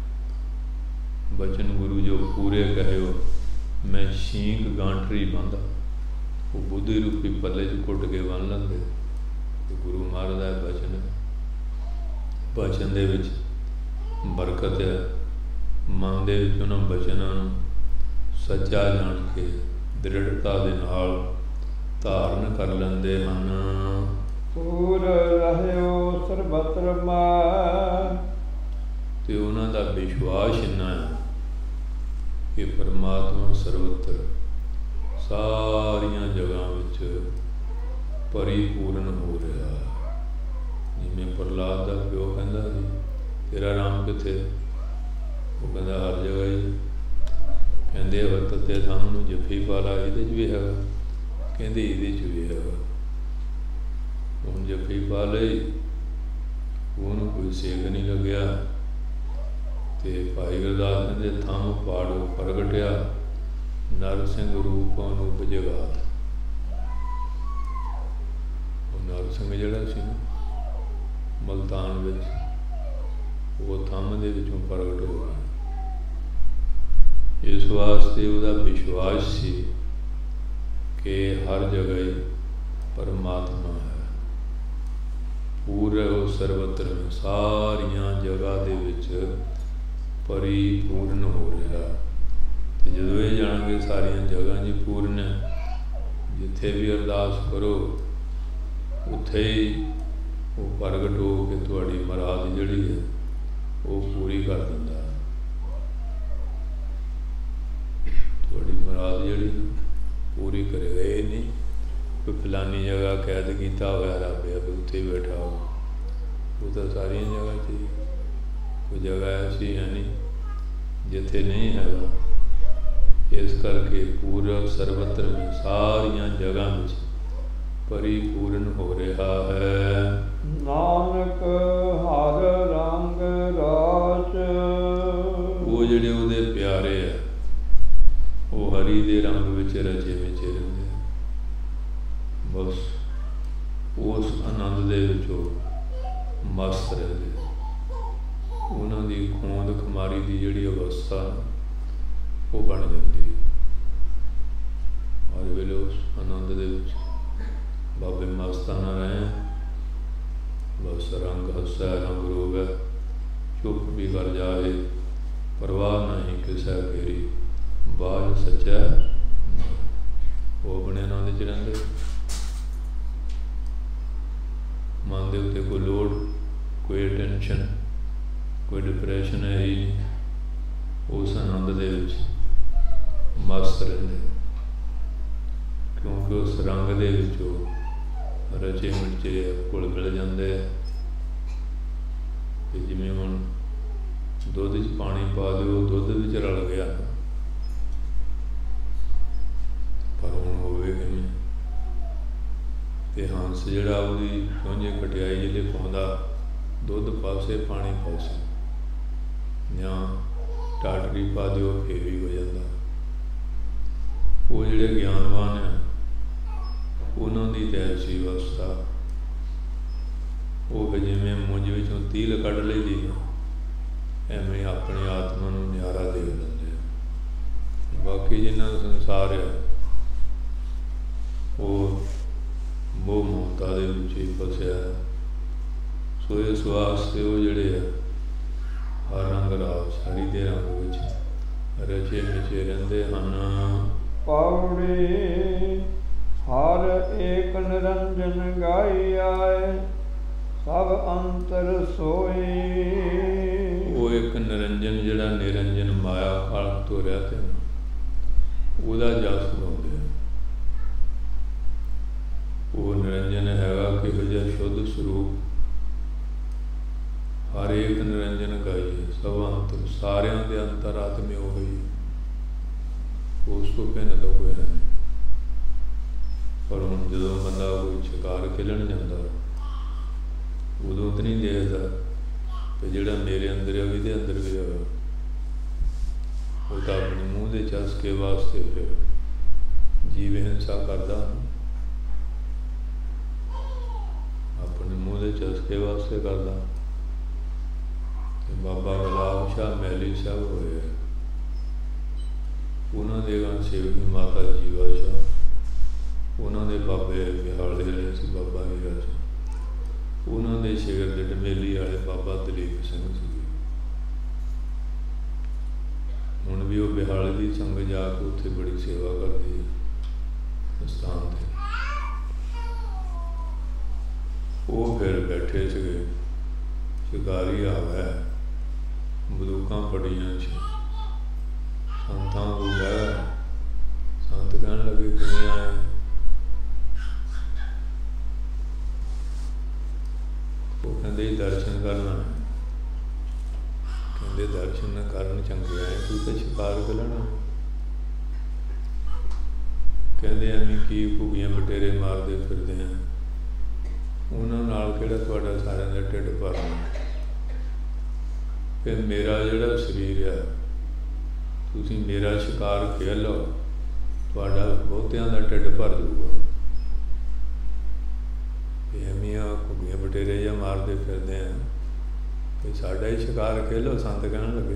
बचन गुरु जो पूरे कहो, मैं छींक गांठरी बांधा, वो बुद्धि रूपी पल्ले च कुट के बन लेंदे। तो गुरु महाराज दा बचन है, बचन दे विच बरकत है। मन दे विच उन्हां बचनां नूं सच्चा जान के दृढ़ता दे नाल धारण कर लेंदे हन। ਪੂਰ ਰਹਿਓ ਸਰਬਤਰ ਮੈਂ। ਤੇ ਉਹਨਾਂ ਦਾ ਵਿਸ਼ਵਾਸ ਇੰਨਾ ਹੈ ਕਿ ਪਰਮਾਤਮਾ ਸਰਵਤਰ ਸਾਰੀਆਂ ਜਗ੍ਹਾ ਵਿੱਚ ਪਰਿਪੂਰਨ ਹੋ ਰਿਹਾ। ਜਿਵੇਂ ਪ੍ਰਹਲਾਦ ਦਾ ਪਿਓ ਕਹਿੰਦਾ ਜੀ ਤੇਰਾ ਰਾਮ ਕਿੱਥੇ? ਉਹ ਕਹਿੰਦਾ ਹਰ ਜਗ੍ਹਾ ਹੀ। ਕਹਿੰਦੇ ਵਰਤ ਤੇ ਸਾਨੂੰ ਜੱਫੀ ਪਾ ਲਾ, ਇਹਦੇ 'ਚ ਵੀ ਹੈਗਾ। ਕਹਿੰਦੇ ਇਹਦੇ 'ਚ ਵੀ ਹੈਗਾ। ਹੁਣ ਜੱਫੀ ਪਾ ਲਈ, ਉਹਨੂੰ ਕੋਈ ਸੇਕ ਨਹੀਂ ਲੱਗਿਆ। ਤੇ ਭਾਈ ਗੁਰਦਾਸ ਕਹਿੰਦੇ ਥੰਮ ਪਾੜੋ ਪ੍ਰਗਟਿਆ, ਨਰ ਸਿੰਘ ਰੂਪ ਅਨੂਪ ਜਗਾਤ। ਉਹ ਨਰ ਸਿੰਘ ਜਿਹੜਾ ਸੀ ਨਾ ਮਲਤਾਨ ਵਿੱਚ, ਉਹ ਥੰਮ ਦੇ ਵਿੱਚੋਂ ਪ੍ਰਗਟ ਹੋ ਗਿਆ। ਇਸ ਵਾਸਤੇ ਉਹਦਾ ਵਿਸ਼ਵਾਸ ਸੀ ਕਿ ਹਰ ਜਗ੍ਹਾ ਹੀ ਪਰਮਾਤਮਾ ਹੈ। ਪੂਰੇ ਉਹ ਸਰਵਤਰ ਸਾਰੀਆਂ ਜਗ੍ਹਾ ਦੇ ਵਿੱਚ ਪਰਿਪੂਰਨ ਹੋ ਰਿਹਾ। ਤੇ ਜਦੋਂ ਇਹ ਜਾਣਗੇ ਸਾਰੀਆਂ ਜਗ੍ਹਾ ਜੀ ਪੂਰਨ ਹੈ, ਜਿੱਥੇ ਵੀ ਅਰਦਾਸ ਕਰੋ ਉੱਥੇ ਹੀ ਉਹ ਪ੍ਰਗਟ ਹੋ ਕੇ ਤੁਹਾਡੀ ਮੁਰਾਦ ਜਿਹੜੀ ਹੈ ਉਹ ਪੂਰੀ ਕਰ ਦਿੰਦਾ। ਤੁਹਾਡੀ ਮੁਰਾਦ ਜਿਹੜੀ ਪੂਰੀ ਕਰੇਗਾ। ਇਹ ਨਹੀਂ ਕੋਈ ਫਲਾਨੀ ਜਗ੍ਹਾ ਕੈਦ ਕੀਤਾ ਹੋਇਆ ਰੱਬ ਹੈ ਵੀ ਉੱਥੇ ਬੈਠਾ ਹੋ। ਉਹ ਤਾਂ ਸਾਰੀਆਂ ਜਗ੍ਹਾ 'ਚ ਹੀ। ਕੋਈ ਜਗ੍ਹਾ ਐਸੀ ਹੈ ਨਹੀਂ ਜਿੱਥੇ ਨਹੀਂ ਹੈਗਾ। ਇਸ ਕਰਕੇ ਪੂਰਾ ਸਰਵਤਰ ਵਿੱਚ ਸਾਰੀਆਂ ਜਗ੍ਹਾ ਵਿੱਚ ਪਰਿਪੂਰਨ ਹੋ ਰਿਹਾ ਹੈ। ਨਾਨਕ ਹਰ ਰੰਗ ਰਾਚ। ਉਹ ਜਿਹੜੇ ਉਹਦੇ ਪਿਆਰੇ ਆ ਉਹ ਹਰੀ ਦੇ ਰੰਗ ਵਿੱਚ ਰਚੇ ਮਿਚੇ ਰਹਿੰਦੇ। ਬਸ ਉਸ ਆਨੰਦ ਦੇ ਵਿੱਚ ਉਹ ਮਸਤ ਰਹਿੰਦੇ। ਉਹਨਾਂ ਦੀ ਖੋਂਦ ਖੁਮਾਰੀ ਦੀ ਜਿਹੜੀ ਅਵਸਥਾ ਉਹ ਬਣ ਜਾਂਦੀ ਹੈ। ਹਰ ਵੇਲੇ ਉਸ ਆਨੰਦ ਦੇ ਵਿੱਚ ਬਾਬੇ ਮਸਤਾਨਾ ਰਹੇ। ਬਸ ਰੰਗ ਹੱਸੈ ਰੰਗ ਰੋਵੈ, ਚੁੱਪ ਵੀ ਕਰ ਜਾਏ, ਪਰਵਾਹ ਨਹੀਂ ਕਿਸੇ ਕੇਰੀ, ਬਾਜ ਸੱਚਾ। ਉਹ ਆਪਣੇ ਆਨੰਦ 'ਚ ਰਹਿੰਦੇ। ਮਨ ਦੇ ਉੱਤੇ ਕੋਈ ਲੋੜ, ਕੋਈ ਟੈਨਸ਼ਨ, ਕੋਈ ਡਿਪਰੈਸ਼ਨ ਹੈ ਹੀ ਨਹੀਂ। ਉਸ ਆਨੰਦ ਦੇ ਵਿੱਚ ਮਸਤ ਰਹਿੰਦੇ, ਕਿਉਂਕਿ ਉਸ ਰੰਗ ਦੇ ਵਿੱਚ ਉਹ ਰਚੇ ਮਿਚੇ ਘੁਲ ਮਿਲ ਜਾਂਦੇ ਆ। ਤੇ ਜਿਵੇਂ ਹੁਣ ਦੁੱਧ 'ਚ ਪਾਣੀ ਪਾ ਦਿਓ, ਦੁੱਧ ਵਿੱਚ ਰਲ ਗਿਆ, ਪਰ ਹੁਣ ਹੋਵੇ ਕਿਵੇਂ? ਤੇ ਹੰਸ ਜਿਹੜਾ ਉਹਦੀ ਸੋਝੇ ਖਟਿਆਈ ਜਿਹੜੇ ਪਾਉਂਦਾ, ਦੁੱਧ ਪਾਸੇ ਪਾਣੀ ਪਾਸੇ, ਜਾਂ ਟਾਟਰੀ ਪਾ ਦਿਓ ਫੇਰ ਵੀ ਹੋ ਜਾਂਦਾ। ਉਹ ਜਿਹੜੇ ਗਿਆਨਵਾਨ ਹੈ ਉਹਨਾਂ ਦੀ ਤਾਂ ਐਸੀ ਅਵਸਥਾ, ਉਹ ਜਿਵੇਂ ਮੁੰਜ ਵਿੱਚੋਂ ਤੀਲ ਕੱਢ ਲਈਦੀ ਨਾ, ਐਵੇਂ ਆਪਣੀ ਆਤਮਾ ਨੂੰ ਨਿਆਰਾ ਦੇ ਦਿੰਦੇ ਆ। ਬਾਕੀ ਜਿੰਨਾ ਸੰਸਾਰ ਆ ਉਹ ਮੋਹ ਮਮਤਾ ਦੇ ਵਿੱਚ ਹੀ ਫਸਿਆ ਹੈ। ਸੋ ਇਸ ਵਾਸਤੇ ਉਹ ਜਿਹੜੇ ਆ ਹਰ ਰੰਗ ਰਾਜ ਹਰੀ ਦੇ ਰੰਗ ਵਿੱਚ ਰਚੇ ਮਿਚੇ ਰਹਿੰਦੇ ਹਨ। ਪੌੜੀ ਹਰ ਏਕ ਨਿਰੰਜਨ ਗਾਈ ਆਏ, ਸਭ ਅੰਤਰ ਸੋਈ। ਉਹ ਇੱਕ ਨਿਰੰਜਨ ਜਿਹੜਾ ਨਿਰੰਜਨ ਮਾਇਆ ਕਾਲ ਤੋਂ ਰਹਿਤ ਹੈ, ਉਹਦਾ ਜਸ ਗਾਉਂਦੇ ਆ। ਉਹ ਨਿਰੰਜਨ ਹੈਗਾ ਕਿਹੋ ਜਿਹਾ ਸ਼ੁੱਧ ਸਰੂਪ। ਹਰ ਏਕ ਨਿਰੰਜਨ ਗਾਈਏ, ਸਭ ਅੰਤਰ, ਸਾਰਿਆਂ ਦੇ ਅੰਤਰ ਆਤਮੇ ਉਹ ਹੀ। ਉਸ ਤੋਂ ਭਿੰਨ ਤਾਂ ਕੋਈ ਨਹੀਂ। ਪਰ ਹੁਣ ਜਦੋਂ ਬੰਦਾ ਕੋਈ ਸ਼ਿਕਾਰ ਖੇਲਣ ਜਾਂਦਾ ਉਦੋਂ ਤਾਂ ਨਹੀਂ ਦੇਖਦਾ ਕਿ ਜਿਹੜਾ ਮੇਰੇ ਅੰਦਰ ਹੈ ਉਹਦੇ ਅੰਦਰ ਵੀ ਹੋਇਆ। ਉਹ ਤਾਂ ਆਪਣੇ ਮੂੰਹ ਦੇ ਚਸਕੇ ਵਾਸਤੇ ਫਿਰ ਜੀਵ ਹਿੰਸਾ ਕਰਦਾ, ਆਪਣੇ ਮੂੰਹ ਦੇ ਚਸਕੇ ਵਾਸਤੇ ਕਰਦਾ। ਤੇ ਬਾਬਾ ਗੁਲਾਬ ਸ਼ਾਹ ਮੈਲੀ ਸਾਹਿਬ ਹੋਏ, ਉਹਨਾਂ ਦੇ ਗਾਂ ਸੇਵਕੀ ਮਾਤਾ ਜੀਵਾ ਸ਼ਾਹ, ਉਹਨਾਂ ਦੇ ਬਾਬੇ ਬਿਹਾਲੇ ਰਹੇ ਸੀ ਬਾਬਾ ਹੀਰਾ ਸਿੰਘ, ਉਹਨਾਂ ਦੇ ਸ਼ਾਗਿਰਦ ਡਮੇਲੀ ਵਾਲੇ ਬਾਬਾ ਦਲੀਪ ਸਿੰਘ ਸੀ। ਹੁਣ ਵੀ ਉਹ ਬਿਹਾਲੇ ਦੀ ਸੰਗਤ ਜਾ ਕੇ ਉੱਥੇ ਬੜੀ ਸੇਵਾ ਕਰਦੀ ਹੈ ਸਥਾਨ ਤੇ। वो फिर बैठे थे, शिकारी आ गया बंदूकां फड़ियां संतां को गया। संत कहने लगे किवें आए? वो कहते दर्शन करना। कहते दर्शन करन चंगे आए, तू तो शिकार करना। कहते एवं की घुगियां बटेरे मारते फिरते हैं, उन्होंने नाल किहड़ा तुहाडा सारिਆਂ ਦਾ ढिड भरना। फिर मेरा जिहड़ा शरीर है, तुसीं मेरा शिकार खेल लो, तुहाडा बहुतियां दा ढिड भर जाऊगा। एवं घुगियां बटेरे ਜਾਂ मारते फिरते हैं, तो साडा ही शिकार खेलो। संत कहण लगे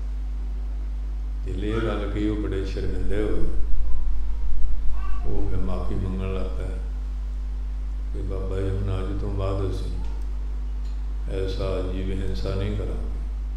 जिले ये गल कही, वो बड़े शर्मिंदे होए। वो फिर माफ़ी मंगण लग पाया कि बाबा जी हम अज तो बाद असी ऐसा जीव हिंसा नहीं करांगे।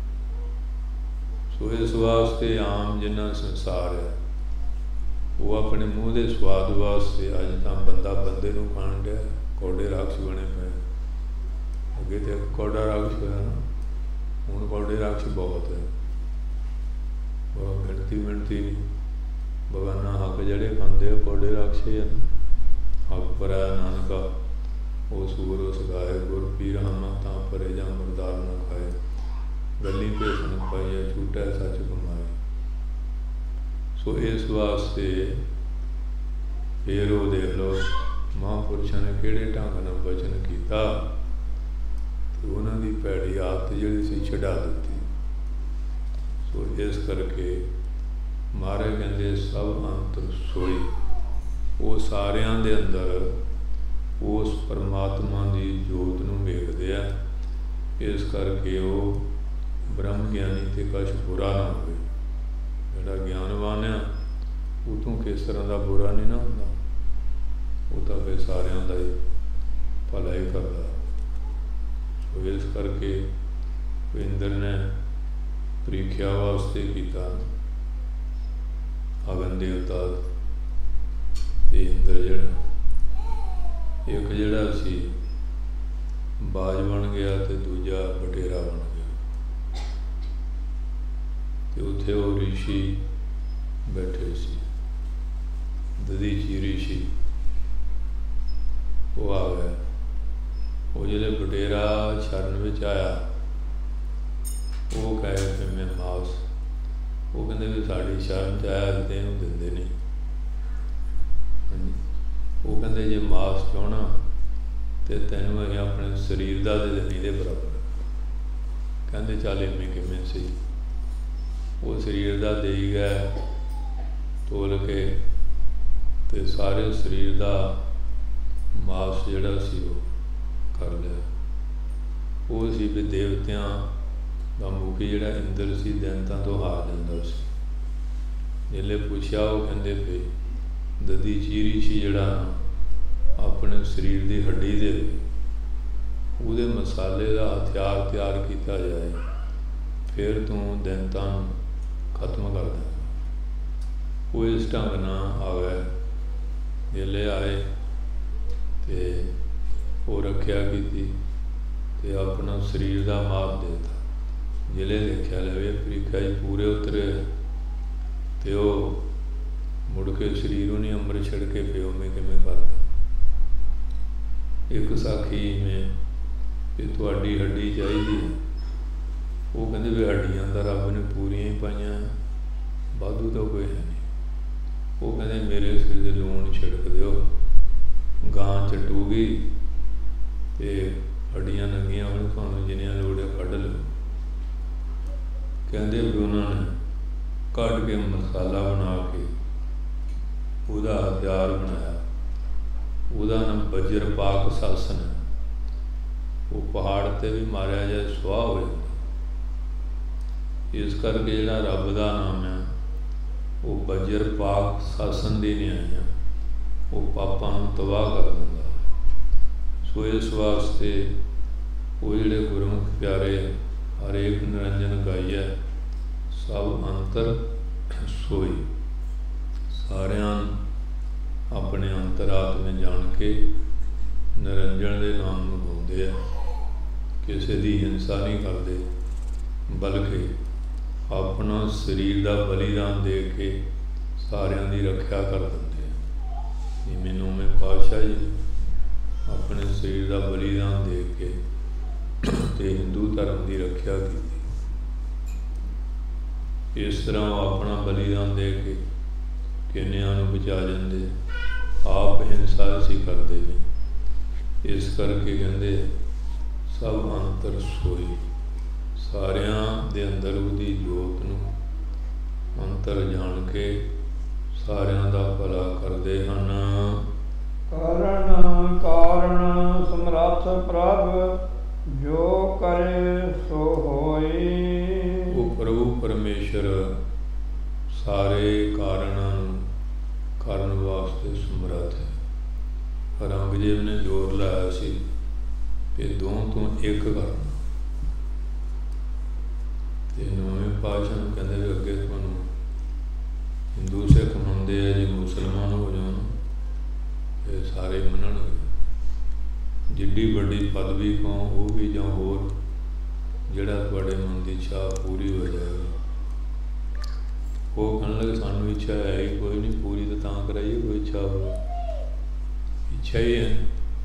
सो इस वास्ते आम जिन्ना संसार है, वो अपने मूँह के स्वाद वास्ते अज तो बंदा बंदे नूं खाण दिया, कौड़े राक्षस बने पे। अगे तो एक कौड़ा राक्षस होया ना, हुण कौड़े राक्षस बहुत है। वो गिणती मिणती बगाना हक जड़े खाते कौड़े राक्षे हैं। हक पराया नानका वो सूर उस गाए, गुर पीर हामा तां परे जां मुरदार न खाए। गली भेसन पाइए झूठा सच कमाए। सो इस वास्ते फिर वो देख लो महापुरुषों ने किहड़े ढंग नाल वचन किया, तो उन्हां दी भैड़ी आदत जिहड़ी सी छड़ा दित्ती। सो इस करके महाराज कहते सब अंतर सोई, वो सारियां दे अंदर उस परमात्मा की जोत नूं वेखदे आ। इस करके वो ब्रह्म ज्ञानी ते कुछ बुरा ना होवे। जिहड़ा ज्ञानवान है वो तो किस तरह का बुरा नहीं ना हुंदा, वो तो फिर सारियां दा ही भला ही करदा। सो इस करके इंद्र ने परीक्षा वास्ते कीता। अगन देवता ते इंद्र जिहड़ा एक जिहड़ा सी बाज बन गया, तो दूजा बटेरा बन गया। तो उत्थे वो ऋषि बैठे सी, दधीची ऋषि, वो आ गया। वो जिहड़े बटेरा शरण विच आया, वो कहे कि मैं मास, वो कहते भी साड़ी शरण च आया तो इनू देंदे नहीं। वो कहते जे मास चाहना तो तेनों अं अपने शरीर का दे देनी दे बराबर। कहते चल इवें किवें सी, वो शरीर का दे ही गया तोल के, तो सारे शरीर का मास जिहड़ा सी वो कर लिया। वो सी भी देवतियां का मुखी जिहड़ा इंद्र सी दैंतां तो हार जांदा सी। जिहले पुछया वो कहंदे पे दधीची ऋषि जिहड़ा अपने शरीर की हड्डी दे उहदे मसाले का हथियार तैयार किया जाए, फिर तू दैंतां खत्म कर देंगा। वो इस ढंग नाल आ गए। जिहले आए तो वो रख्या की ते अपना शरीर का माप देता। जिले देखा लवे परीक्षा जी पूरे उतरे, तो मुड़ के शरीर उन्हें अमृत छड़ के प्यो में किमें करता। एक साखी में भी तुहाडी हड्डी चाहिए, वो कहते भी हड्डियां तो रब ने पूरियां ही पाइया, वाधू तो कोई है नहीं। वो कहते मेरे सिर से लूण छिड़क दो, गां चटूगी तो हड्डियां नंगियां होण, तुहानूं जिन्नियां लोड़ है कढ लो। कहते भी उन्होंने कढ़ के मसाला बना के उसका हथियार बनाया। उसका नाम वज्रपाक शासन है। वो पहाड़ से भी मारिया जाए सुहा हो जाता। इस करके जिहड़ा रब का नाम है वो वज्रपाक शासन दी न्याय, वो पापां नूं तबाह कर दिंदा। सो इस वास्ते वो जिहड़े गुरमुख प्यारे हरेक निरंजन गाइया सब अंतर सोई, सारियां अपने अंतरात्मे जान के ਨਿਰੰਜਨ ਦੇ ਨਾਮ ਨੂੰ ਗਾਉਂਦੇ ਆ, ਕਿਸੇ ਦੀ ਹਿੰਸਾ ਨਹੀਂ ਕਰਦੇ, ਬਲਕਿ ਆਪਣਾ ਸਰੀਰ ਦਾ ਬਲੀਦਾਨ ਦੇ ਕੇ ਸਾਰਿਆਂ ਦੀ ਰੱਖਿਆ ਕਰ ਦਿੰਦੇ ਆ। ਜਿਵੇਂ ਨੌਵੇਂ ਪਾਤਸ਼ਾਹ ਜੀ ਆਪਣੇ ਸਰੀਰ ਦਾ ਬਲੀਦਾਨ ਦੇ ਕੇ ਤੇ ਹਿੰਦੂ ਧਰਮ ਦੀ ਰੱਖਿਆ ਕੀਤੀ। ਇਸ ਤਰ੍ਹਾਂ ਉਹ ਆਪਣਾ ਬਲੀਦਾਨ ਦੇ ਕੇ ਕਿੰਨਿਆਂ ਨੂੰ ਬਚਾ ਜਾਂਦੇ, ਆਪ ਹਿੰਸਾ ਅਸੀਂ ਕਰਦੇ ਨਹੀਂ। ਇਸ ਕਰਕੇ ਕਹਿੰਦੇ ਸਭ ਅੰਤਰ ਸੋਈ, ਸਾਰਿਆਂ ਦੇ ਅੰਦਰ ਉਹਦੀ ਜੋਤ ਨੂੰ ਅੰਤਰ ਜਾਣ ਕੇ ਸਾਰਿਆਂ ਦਾ ਭਲਾ ਕਰਦੇ ਹਨ। ਕਾਰਨ ਕਾਰਨ ਸਮਰੱਥ ਪ੍ਰਭ ਜੋ ਕਰੇ ਸੋ ਹੋਈ। ਉਹ ਪ੍ਰਭੂ ਪਰਮੇਸ਼ਰ ਸਾਰੇ ਕਾਰਨਾਂ ਨੂੰ ਕਰਨ ਵਾਸਤੇ ਸਮਰੱਥ ਹੈ। ਔਰੰਗਜ਼ੇਬ ਨੇ ਜ਼ੋਰ ਲਾਇਆ ਸੀ ਕਿ ਦੋ ਤੋਂ ਇੱਕ ਕਰਨਾ, ਤੇ ਨੌਵੇਂ ਪਾਤਸ਼ਾਹ ਨੂੰ ਕਹਿੰਦੇ ਵੀ ਅੱਗੇ ਤੁਹਾਨੂੰ ਹਿੰਦੂ ਸਿੱਖ ਮੰਨਦੇ ਆ, ਜੇ ਮੁਸਲਮਾਨ ਹੋ ਜਾਣ ਇਹ ਸਾਰੇ ਮੰਨਣਗੇ। ਜਿੱਡੀ ਵੱਡੀ ਪਦਵੀ ਕਹੋ ਉਹ ਵੀ ਜਾਂ ਹੋਰ ਜਿਹੜਾ ਤੁਹਾਡੇ ਮਨ ਦੀ ਇੱਛਾ ਪੂਰੀ ਹੋ ਜਾਏਗੀ। ਉਹ ਕਹਿਣ ਲੱਗੇ ਸਾਨੂੰ ਇੱਛਾ ਹੈ ਹੀ ਕੋਈ ਨਹੀਂ, ਪੂਰੀ ਤਾਂ ਤਾਂ ਕਰਾਈਏ ਕੋਈ ਇੱਛਾ ਹੋਵੇ, ਇੱਛਾ ਹੀ ਹੈ।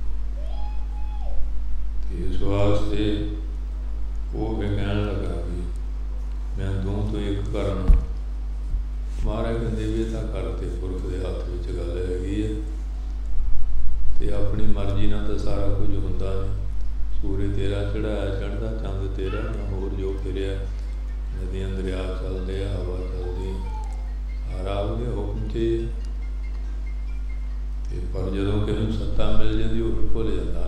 ਤੇ ਇਸ ਵਾਸਤੇ ਉਹ ਫਿਰ ਕਹਿਣ ਲੱਗਾ ਵੀ ਮੈਂ ਦੋ ਤੋਂ ਇੱਕ ਕਰਨਾ। ਮਹਾਰਾਜ ਕਹਿੰਦੇ ਵੀ ਇਹ ਤਾਂ ਕਰਤੇ ਪੁਰਖ ਦੇ ਹੱਥ ਵਿੱਚ ਗੱਲ ਹੈਗੀ ਹੈ, ਤੇ ਆਪਣੀ ਮਰਜ਼ੀ ਨਾਲ ਤਾਂ ਸਾਰਾ ਕੁਝ ਹੁੰਦਾ ਨਹੀਂ। ਸੂਰਜ ਤੇਰਾ ਚੜ੍ਹਾਇਆ ਚੜ੍ਹਦਾ, ਚੰਦ ਤੇਰਾ, ਜਾਂ ਹੋਰ ਜੋ ਫਿਰਿਆ, ਨਦੀਆਂ ਦਰਿਆ ਚੱਲਦੇ ਆ, ਹਵਾ ਚੱਲਦੀ, ਸਾਰਾ ਉਹਦੇ ਹੁਕਮ 'ਚ ਹੀ ਹੈ। ਤੇ ਪਰ ਜਦੋਂ ਕਿਸੇ ਨੂੰ ਸੱਤਾ ਮਿਲ ਜਾਂਦੀ ਉਹ ਫਿਰ ਭੁੱਲ ਜਾਂਦਾ।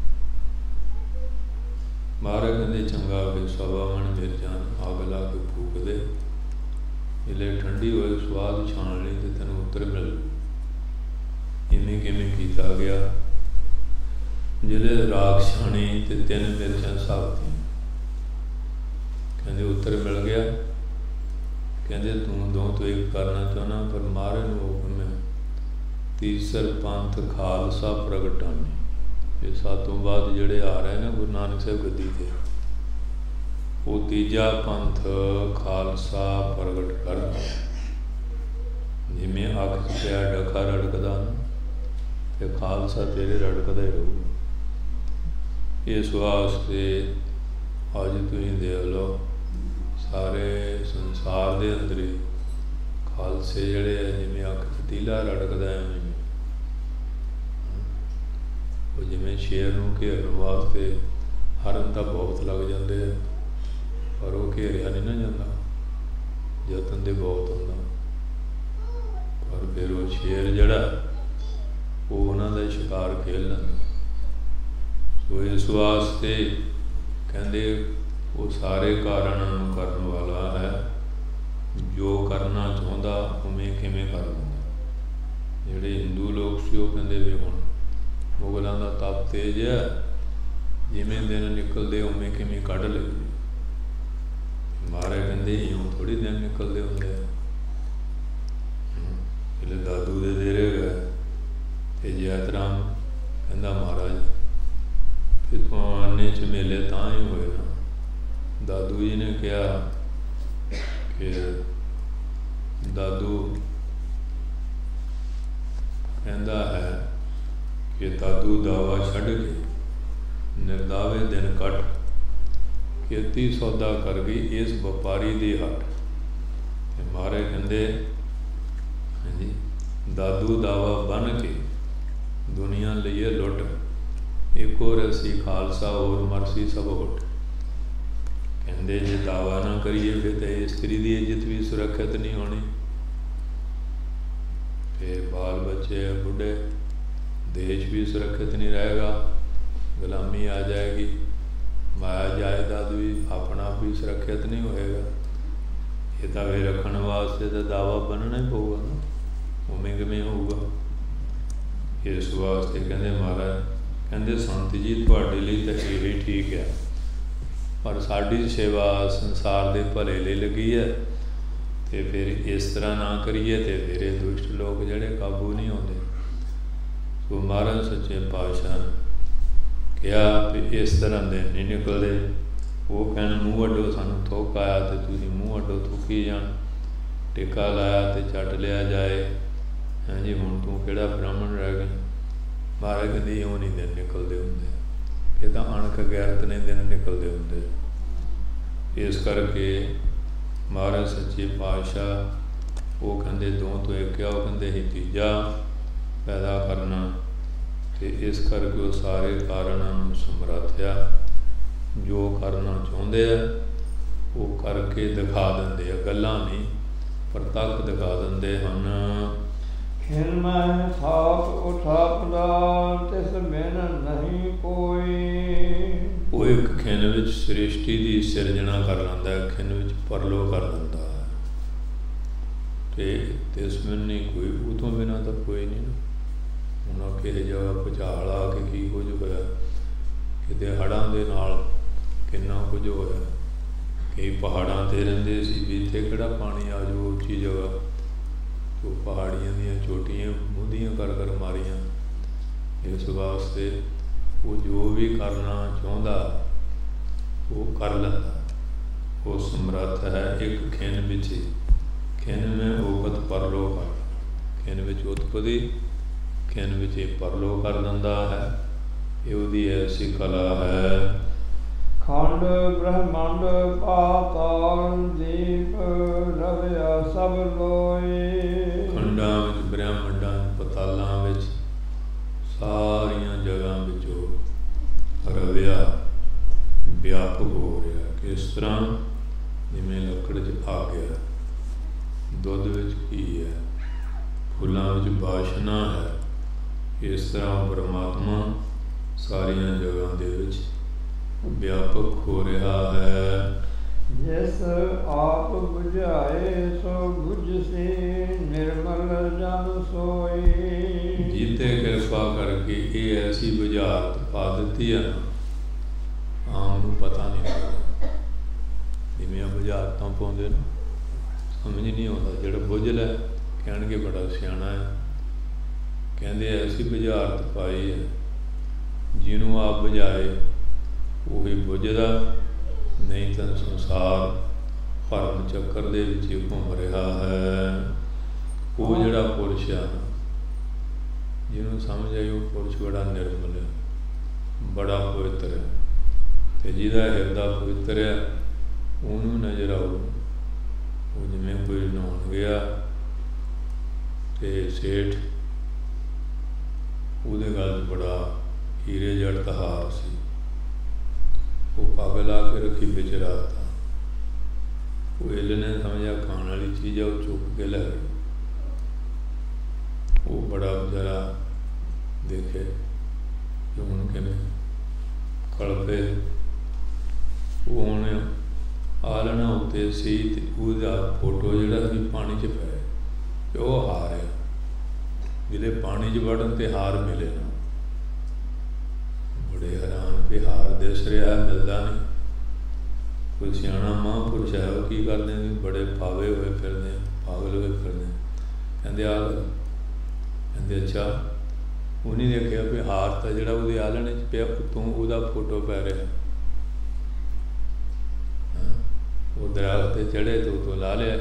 ਮਹਾਰਾਜ ਕਹਿੰਦੇ ਚੰਗਾ ਵੀ ਸਵਾ ਮਣ ਮਿਰਚਾਂ ਅੱਗ ਲਾ ਕੇ ਫੂਕ ਦੇ, ਜਿਹੜੇ ਠੰਡੀ ਹੋਏ ਸਵਾਦ ਛਾਣ ਲਈ ਤੇ ਤੈਨੂੰ ਉੱਤਰ ਮਿਲ। ਇਵੇਂ ਕਿਵੇਂ ਕੀਤਾ ਗਿਆ, ਜਿਹੜੇ ਰਾਖ ਛਾਣੀ ਤੇ ਤਿੰਨ ਮਿਰਚਾਂ ਸਾਬਤੀਆਂ, ਕਹਿੰਦੇ ਉੱਤਰ ਮਿਲ ਗਿਆ। ਕਹਿੰਦੇ ਤੂੰ ਦੋ ਤੋਂ ਇੱਕ ਕਰਨਾ ਚਾਹੁੰਦਾ, ਪਰ ਮਹਾਰਾਜ ਨੂੰ ਹੁਕਮ ਹੈ ਤੀਸਰ ਪੰਥ ਖਾਲਸਾ ਪ੍ਰਗਟਾਨੀ। ਇਹ ਸਾਤੋਂ ਬਾਅਦ ਜਿਹੜੇ ਆ ਰਹੇ ਨੇ ਗੁਰੂ ਨਾਨਕ ਸਾਹਿਬ ਗੱਦੀ ਤੇ, ਉਹ ਤੀਜਾ ਪੰਥ ਖਾਲਸਾ ਪ੍ਰਗਟ ਕਰਨਾ। ਜਿਵੇਂ ਅੱਖ 'ਚ ਪਿਆ ਡੱਖਾ ਰੜਕਦਾ ਨਾ, ਤੇ ਖਾਲਸਾ ਤੇਰੇ ਰੜਕਦਾ ਹੀ ਰਹੂਗਾ। ਇਸ ਵਾਸਤੇ ਅੱਜ ਤੁਸੀਂ ਦੇਖ ਲਓ ਸਾਰੇ ਸੰਸਾਰ ਦੇ ਅੰਦਰ ਹੀ ਖਾਲਸੇ ਜਿਹੜੇ ਆ, ਜਿਵੇਂ ਅੱਖ 'ਚ ਤੀਲਾ ਰੜਕਦਾ ਐਵੇਂ ਉਹ ਜਿਵੇਂ ਸ਼ੇਰ ਨੂੰ ਘੇਰਨ ਵਾਸਤੇ ਹਰਨ ਤਾਂ ਬਹੁਤ ਲੱਗ ਜਾਂਦੇ ਆ, ਪਰ ਉਹ ਘੇਰਿਆ ਨਹੀਂ ਨਾ ਜਾਂਦਾ, ਯਤਨ ਦੇ ਬਹੁਤ ਹੁੰਦਾ। ਪਰ ਫਿਰ ਉਹ ਸ਼ੇਰ ਜਿਹੜਾ ਉਹ ਉਹਨਾਂ ਦਾ ਸ਼ਿਕਾਰ ਖੇਲ ਲੈਂਦਾ। ਸੋ ਇਸ ਵਾਸਤੇ ਕਹਿੰਦੇ ਉਹ ਸਾਰੇ ਕਾਰਨਾਂ ਨੂੰ ਕਰਨ ਵਾਲਾ ਹੈ, ਜੋ ਕਰਨਾ ਚਾਹੁੰਦਾ ਉਵੇਂ ਕਿਵੇਂ ਕਰ ਦਿੰਦਾ। ਜਿਹੜੇ ਹਿੰਦੂ ਲੋਕ ਸੀ ਉਹ ਕਹਿੰਦੇ ਵੀ ਹੁਣ ਮੁਗਲਾਂ ਦਾ ਤਪ ਤੇਜ ਹੈ, ਜਿਵੇਂ ਦਿਨ ਨਿਕਲਦੇ ਉਵੇਂ ਕਿਵੇਂ ਕੱਢ ਲੈਂਦੇ। ਮਹਾਰਾਜ ਕਹਿੰਦੇ ਇਉਂ ਥੋੜ੍ਹੀ ਦਿਨ ਨਿਕਲਦੇ ਹੁੰਦੇ ਆ। ਜਿਹੜੇ ਦਾਦੂ ਦੇ ਦੇਰੇ ਗਏ ਤੇ ਜੈਤਰਾਮ ਕਹਿੰਦਾ ਮਹਾਰਾਜ ਫਿਰ ਤੋਂ ਆਨੇ 'ਚ ਮੇਲੇ ਤਾਂ ਹੀ ਹੋਏ ਨਾ। ਦਾਦੂ ਜੀ ਨੇ ਕਿਹਾ ਕਿ ਦਾਦੂ ਕਹਿੰਦਾ ਹੈ ਕਿ ਦਾਦੂ ਦਾਵਾ ਛੱਡ ਕੇ ਨਿਰਦਾਵੇ ਦਿਨ ਕੱਟ, ਖੇਤੀ ਸੌਦਾ ਕਰ ਗਈ ਇਸ ਵਪਾਰੀ ਦੀ ਹੱਟ। ਤੇ ਮਹਾਰਾਜ ਕਹਿੰਦੇ ਹਾਂਜੀ ਦਾਦੂ ਦਾਵਾ ਬਣ ਕੇ ਦੁਨੀਆ ਲਈਏ ਲੁੱਟ, ਇੱਕੋ ਰਸੀ ਖਾਲਸਾ ਹੋਰ ਮਰਸੀ ਸਭ ਹੁੱਟ। ਕਹਿੰਦੇ ਜੇ ਦਾਵਾ ਨਾ ਕਰੀਏ ਫਿਰ ਤਾਂ ਇਸਤਰੀ ਦੀ ਇੱਜ਼ਤ ਵੀ ਸੁਰੱਖਿਅਤ ਨਹੀਂ ਹੋਣੀ, ਫਿਰ ਬਾਲ ਬੱਚੇ ਬੁੱਢੇ ਦੇਸ਼ ਵੀ ਸੁਰੱਖਿਅਤ ਨਹੀਂ ਰਹੇਗਾ, ਗੁਲਾਮੀ ਆ ਜਾਏਗੀ, ਮਾਇਆ ਜਾਇਦਾਦ ਵੀ ਆਪਣਾ ਵੀ ਸੁਰੱਖਿਅਤ ਨਹੀਂ ਹੋਏਗਾ। ਇਹ ਤਾਂ ਵੀ ਰੱਖਣ ਵਾਸਤੇ ਤਾਂ ਦਾਵਾ ਬਣਨਾ ਹੀ ਪਊਗਾ ਨਾ, ਉਵੇਂ ਕਿਵੇਂ ਹੋਊਗਾ। ਇਸ ਵਾਸਤੇ ਕਹਿੰਦੇ ਮਹਾਰਾਜ ਕਹਿੰਦੇ ਸੰਤ ਜੀ ਤੁਹਾਡੇ ਲਈ ਤਾਂ ਇਹ ਹੀ ਠੀਕ ਹੈ, ਪਰ ਸਾਡੀ ਸੇਵਾ ਸੰਸਾਰ ਦੇ ਭਲੇ ਲਈ ਲੱਗੀ ਹੈ, ਤੇ ਫਿਰ ਇਸ ਤਰ੍ਹਾਂ ਨਾ ਕਰੀਏ ਤੇ ਫਿਰ ਇਹ ਦੁਸ਼ਟ ਲੋਕ ਜਿਹੜੇ ਕਾਬੂ ਨਹੀਂ ਆਉਂਦੇ। ਸੋ ਮਹਾਰਾਜ ਸੱਚੇ ਪਾਤਸ਼ਾਹ ਕਿਹਾ ਵੀ ਇਸ ਤਰ੍ਹਾਂ ਦੇ ਨਹੀਂ ਨਿਕਲਦੇ। ਉਹ ਕਹਿਣ ਮੂੰਹ ਅੱਡੋ ਸਾਨੂੰ ਥੁੱਕ ਆਇਆ ਤੇ ਤੁਸੀਂ ਮੂੰਹ ਅੱਡੋ ਥੁੱਕੀ ਜਾਣ, ਟਿੱਕਾ ਲਾਇਆ ਤੇ ਚੱਟ ਲਿਆ ਜਾਏ। ਹਾਂਜੀ ਹੁਣ ਤੂੰ ਕਿਹੜਾ ਬ੍ਰਾਹਮਣ ਰਹਿ ਗਿਆ। ਮਹਾਰਾਜ ਕਹਿੰਦੇ ਉਹ ਨਹੀਂ ਦਿਨ ਨਿਕਲਦੇ ਹੁੰਦੇ, ਇਹ ਤਾਂ ਅਣਖ ਗੈਰਤ ਨੇ ਦਿਨ ਨਿਕਲਦੇ ਹੁੰਦੇ। ਇਸ ਕਰਕੇ ਮਹਾਰਾਜ ਸੱਚੇ ਪਾਤਸ਼ਾਹ ਉਹ ਕਹਿੰਦੇ ਦੋ ਤੋਂ ਇੱਕ ਆ, ਉਹ ਕਹਿੰਦੇ ਸੀ ਤੀਜਾ ਪੈਦਾ ਕਰਨਾ। ਅਤੇ ਇਸ ਕਰਕੇ ਉਹ ਸਾਰੇ ਕਾਰਨਾਂ ਨੂੰ ਸਮਰੱਥ ਆ, ਜੋ ਕਰਨਾ ਚਾਹੁੰਦੇ ਆ ਉਹ ਕਰਕੇ ਦਿਖਾ ਦਿੰਦੇ ਆ, ਗੱਲਾਂ ਨਹੀਂ ਪ੍ਰਤੱਖ ਦਿਖਾ ਦਿੰਦੇ ਹਨ। ਖਿਨ ਮੈਂ ਥਾਪ ਉਠਾਪਦਾ ਤਿਸ ਬਿਨ ਨਹੀਂ ਕੋਈ। ਉਹ ਇੱਕ ਖਿਨ ਵਿੱਚ ਸ੍ਰਿਸ਼ਟੀ ਦੀ ਸਿਰਜਣਾ ਕਰ ਲੈਂਦਾ ਹੈ, ਖਿਨ ਵਿੱਚ ਪਰਲੋ ਕਰ ਦਿੰਦਾ ਹੈ। ਅਤੇ ਤਿਸ ਬਿਨ ਨਹੀਂ ਕੋਈ, ਉਹ ਤੋਂ ਬਿਨਾਂ ਤਾਂ ਕੋਈ ਨਹੀਂ ਨਾ। ਹੁਣ ਕਿਸੇ ਜਗ੍ਹਾ ਭੁਚਾਲ ਆ ਕੇ ਕੀ ਕੁਝ ਹੋਇਆ, ਕਿਤੇ ਹੜ੍ਹਾਂ ਦੇ ਨਾਲ ਕਿੰਨਾ ਕੁਝ ਹੋਇਆ। ਕਈ ਪਹਾੜਾਂ 'ਤੇ ਰਹਿੰਦੇ ਸੀ ਵੀ ਇੱਥੇ ਕਿਹੜਾ ਪਾਣੀ ਆ ਜਾਊ, ਉੱਚੀ ਜਗ੍ਹਾ, ਉਹ ਪਹਾੜੀਆਂ ਦੀਆਂ ਚੋਟੀਆਂ ਮੂੰਹਦੀਆਂ ਕਰ ਕਰ ਮਾਰੀਆਂ। ਇਸ ਵਾਸਤੇ ਉਹ ਜੋ ਵੀ ਕਰਨਾ ਚਾਹੁੰਦਾ ਉਹ ਕਰ ਲੈਂਦਾ, ਉਹ ਸਮਰੱਥ ਹੈ। ਇੱਕ ਖਿਨ ਵਿੱਚ ਹੀ, ਖਿਨ ਮੈਂ ਉਪਤ ਪਰਲੋ ਕਰ, ਖਿਨ ਵਿੱਚ ਉਤਪਤੀ, ਖਿਨ ਵਿੱਚ ਇਹ ਪਰਲੋ ਕਰ ਦਿੰਦਾ ਹੈ। ਇਹ ਉਹਦੀ ਐਸੀ ਕਲਾ ਹੈ। ਖੰਡ ਬ੍ਰਹਮੰਡ ਪਾਤਾਲ ਦੀਪ ਰਵਿਆ ਸਭ ਲੋਏ। ਖੰਡਾਂ ਵਿੱਚ, ਬ੍ਰਹਮੰਡਾਂ, ਪਤਾਲਾਂ ਵਿੱਚ, ਸਾਰੀਆਂ ਜਗ੍ਹਾ ਵਿੱਚੋਂ ਰਵਿਆ ਵਿਆਪਕ ਹੋ ਰਿਹਾ। ਕਿਸ ਤਰ੍ਹਾਂ ਜਿਵੇਂ ਲੱਕੜ 'ਚ ਆ ਗਿਆ, ਦੁੱਧ ਵਿੱਚ ਕੀ ਹੈ, ਫੁੱਲਾਂ ਵਿੱਚ ਬਾਸ਼ਨਾ ਹੈ। ਇਸ ਤਰ੍ਹਾਂ ਪਰਮਾਤਮਾ ਸਾਰੀਆਂ ਜਗ੍ਹਾ ਦੇ ਵਿੱਚ ਵਿਆਪਕ ਹੋ ਰਿਹਾ ਹੈ। ਜਿਸ ਆਪ ਬੁਝਾਏ ਸੋ ਬੁਝਸੀ ਨਿਰਮਲ ਜਨ ਸੋਈ। ਜੀਤੇ ਕਿਰਪਾ ਕਰਕੇ ਇਹ ਐਸੀ ਬੁਝਾਰਤ ਪਾ ਦਿੱਤੀ ਹੈ ਨਾ, ਆਮ ਨੂੰ ਪਤਾ ਨਹੀਂ ਲੱਗਦਾ। ਜਿਵੇਂ ਆ ਬੁਝਾਰਤਾਂ ਪਾਉਂਦੇ ਨਾ, ਸਮਝ ਨਹੀਂ ਆਉਂਦਾ। ਜਿਹੜਾ ਬੁੱਝ ਲੈ ਕਹਿਣਗੇ ਬੜਾ ਸਿਆਣਾ ਹੈ। ਕਹਿੰਦੇ ਐਸੀ ਬੁਝਾਰਤ ਪਾਈ ਹੈ, ਜਿਹਨੂੰ ਆਪ ਬੁਝਾਏ ਉਹੀ ਬੁੱਝਦਾ, ਨਹੀਂ ਤਾਂ ਸੰਸਾਰ ਭਰਮ ਚੱਕਰ ਦੇ ਵਿੱਚ ਹੀ ਘੁੰਮ ਰਿਹਾ ਹੈ। ਉਹ ਜਿਹੜਾ ਪੁਰਸ਼ ਆ, ਜਿਹਨੂੰ ਸਮਝ ਆਈ, ਉਹ ਪੁਰਸ਼ ਬੜਾ ਨਿਰਮਲ ਹੈ, ਬੜਾ ਪਵਿੱਤਰ ਹੈ। ਅਤੇ ਜਿਹਦਾ ਹਿਰਦਾ ਪਵਿੱਤਰ ਹੈ ਉਹਨੂੰ ਨਜ਼ਰ ਆਊ। ਉਹ ਜਿਵੇਂ ਕੋਈ ਨਹਾਉਣ ਗਿਆ ਅਤੇ ਸੇਠ ਉਹਦੇ ਗੱਲ 'ਚ ਬੜਾ ਹੀਰੇ ਜੜਤ ਹਾਰ ਸੀ, ਉਹ ਪੱਗ ਲਾ ਕੇ ਰੱਖੀ ਵਿੱਚ ਰਾਤ। ਉਹ ਇੱਲ ਨੇ ਸਮਝਿਆ ਖਾਣ ਵਾਲੀ ਚੀਜ਼ ਆ, ਉਹ ਚੁੱਕ ਕੇ ਲੈ ਗਈ। ਉਹ ਬੜਾ ਵਿਚਾਰਾ ਦੇਖੇ ਕਿ ਹੁਣ ਕਿਵੇਂ ਕਲਪੇ। ਉਹ ਹੁਣ ਆਲਣਾ ਉੱਤੇ ਸੀ ਅਤੇ ਉਹਦਾ ਫੋਟੋ ਜਿਹੜਾ ਸੀ ਪਾਣੀ 'ਚ ਪੈ, ਅਤੇ ਉਹ ਹਾਰ ਆ। ਜਿਹੜੇ ਪਾਣੀ 'ਚ ਵੜਨ 'ਤੇ ਹਾਰ ਮਿਲੇ ਨਾ, ਬੜੇ ਹੈਰਾਨ ਵੀ ਹਾਰ ਦਿਸ ਰਿਹਾ, ਮਿਲਦਾ ਨਹੀਂ। ਕੋਈ ਸਿਆਣਾ ਮਹਾਂਪੁਰਸ਼ ਹੈ, ਉਹ ਕੀ ਕਰਦੇ ਨੇ, ਬੜੇ ਪਾਵੇ ਹੋਏ ਫਿਰਦੇ, ਪਾਗਲ ਹੋਏ ਫਿਰਦੇ। ਕਹਿੰਦੇ ਆ, ਕਹਿੰਦੇ ਅੱਛਾ, ਉਹ ਨਹੀਂ ਦੇਖਿਆ ਵੀ ਹਾਰ ਤਾਂ ਜਿਹੜਾ ਉਹਦੇ ਆਲਣੇ 'ਚ ਪਿਆ, ਉੱਤੋਂ ਉਹਦਾ ਫੋਟੋ ਪੈ ਰਿਹਾ। ਉਹ ਦਰਖਤ 'ਤੇ ਚੜ੍ਹੇ ਤੋਂ ਉੱਤੋਂ ਲਾ ਲਿਆ।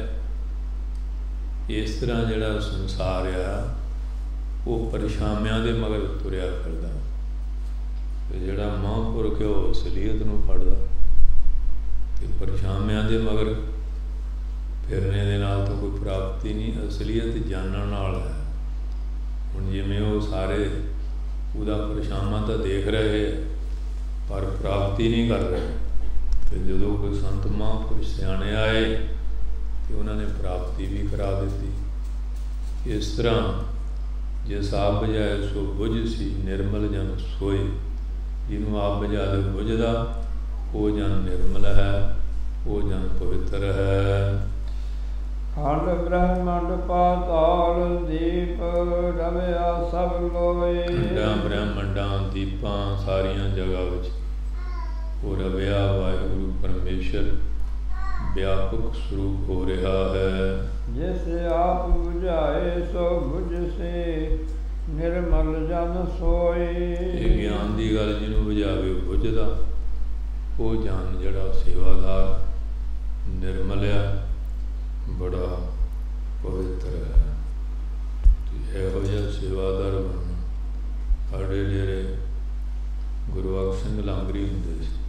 ਇਸ ਤਰ੍ਹਾਂ ਜਿਹੜਾ ਸੰਸਾਰ ਆ ਉਹ ਪਰਛਾਵਿਆਂ ਦੇ ਮਗਰ ਤੁਰਿਆ ਫਿਰਦਾ, ਅਤੇ ਜਿਹੜਾ ਮਹਾਂਪੁਰਖ ਹੈ ਉਹ ਅਸਲੀਅਤ ਨੂੰ ਫੜਦਾ। ਅਤੇ ਪਰਛਾਵਿਆਂ ਦੇ ਮਗਰ ਫਿਰਨੇ ਦੇ ਨਾਲ ਤਾਂ ਕੋਈ ਪ੍ਰਾਪਤੀ ਨਹੀਂ, ਅਸਲੀਅਤ ਜਾਣਨ ਨਾਲ ਹੈ। ਹੁਣ ਜਿਵੇਂ ਉਹ ਸਾਰੇ ਉਹਦਾ ਪਰਛਾਵਾਂ ਤਾਂ ਦੇਖ ਰਹੇ ਪਰ ਪ੍ਰਾਪਤੀ ਨਹੀਂ ਕਰ ਰਹੇ। ਅਤੇ ਜਦੋਂ ਕੋਈ ਸੰਤ ਮਹਾਂਪੁਰਸ਼ ਸਿਆਣੇ ਆਏ ਅਤੇ ਉਹਨਾਂ ਨੇ ਪ੍ਰਾਪਤੀ ਵੀ ਕਰਾ ਦਿੱਤੀ। ਇਸ ਤਰ੍ਹਾਂ ਜਿਸ ਆਪ ਬੁਝਾਏ ਸੋ ਬੁਝ ਸੀ ਨਿਰਮਲ ਜਨ ਸੋਏ। ਜਿਹਨੂੰ ਆਪ ਬੁਝਾ ਦੇ ਬੁਝਦਾ, ਉਹ ਜਨ ਨਿਰਮਲ ਹੈ, ਉਹ ਜਨ ਪਵਿੱਤਰ ਹੈ। ਖੰਡ ਬ੍ਰਹਮੰਡ ਪਾਤਾਲ ਦੀਪ ਰਵਿਆ ਸਭ ਲੋਏ। ਖੰਡਾਂ ਬ੍ਰਹਮੰਡਾਂ ਦੀਪਾਂ ਸਾਰੀਆਂ ਜਗ੍ਹਾ ਵਿੱਚ ਉਹ ਰਵਿਆ ਵਾਹਿਗੁਰੂ ਪਰਮੇਸ਼ਰ ਵਿਆਪਕ ਸਰੂਪ ਹੋ ਰਿਹਾ ਹੈ। ਜਿਸ ਆਪ ਬੁਝਾਏ ਸੋ ਬੁਝ ਸੇ ਨਿਰਮਲ ਜਨ ਸੋਈ। ਇਹ ਗਿਆਨ ਦੀ ਗੱਲ ਜਿਹਨੂੰ ਬੁਝਾਵੇ ਉਹ ਬੁੱਝਦਾ, ਉਹ ਜਨ ਜਿਹੜਾ ਸੇਵਾਦਾਰ ਨਿਰਮਲ ਆ, ਬੜਾ ਪਵਿੱਤਰ ਹੈ। ਇਹੋ ਜਿਹਾ ਸੇਵਾਦਾਰ ਬਣਨਾ। ਸਾਡੇ ਜਿਹੜੇ ਗੁਰੂ ਬਖਸ਼ ਸਿੰਘ ਲਾਂਗਰੀ ਹੁੰਦੇ ਸੀ,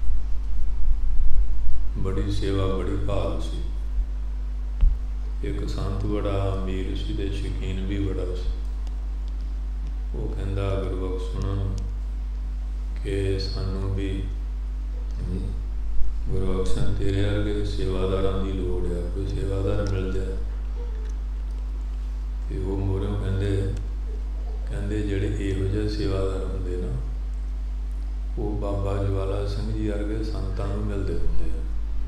ਬੜੀ ਸੇਵਾ ਬੜੀ ਭਾਲ ਸੀ। ਇੱਕ ਸੰਤ ਬੜਾ ਅਮੀਰ ਸੀ ਤੇ ਸ਼ੌਕੀਨ ਵੀ ਬੜਾ ਸੀ। ਉਹ ਕਹਿੰਦਾ ਗੁਰੂ ਬਖਸ਼ ਉਹਨਾਂ ਨੂੰ ਕਿ ਸਾਨੂੰ ਵੀ ਗੁਰੂ ਬਖਸ਼ ਤੇਰੇ ਵਰਗੇ ਸੇਵਾਦਾਰਾਂ ਦੀ ਲੋੜ ਆ, ਕੋਈ ਸੇਵਾਦਾਰ ਮਿਲ ਜਾਏ। ਤੇ ਉਹ ਮੋਰਿਓਂ ਕਹਿੰਦੇ ਕਹਿੰਦੇ ਜਿਹੜੇ ਇਹੋ ਜਿਹੇ ਸੇਵਾਦਾਰ ਹੁੰਦੇ ਨਾ, ਉਹ ਬਾਬਾ ਜਵਾਲਾ ਸਿੰਘ ਜੀ ਵਰਗੇ ਸੰਤਾਂ ਨੂੰ ਮਿਲਦੇ ਹੁੰਦੇ ਆ।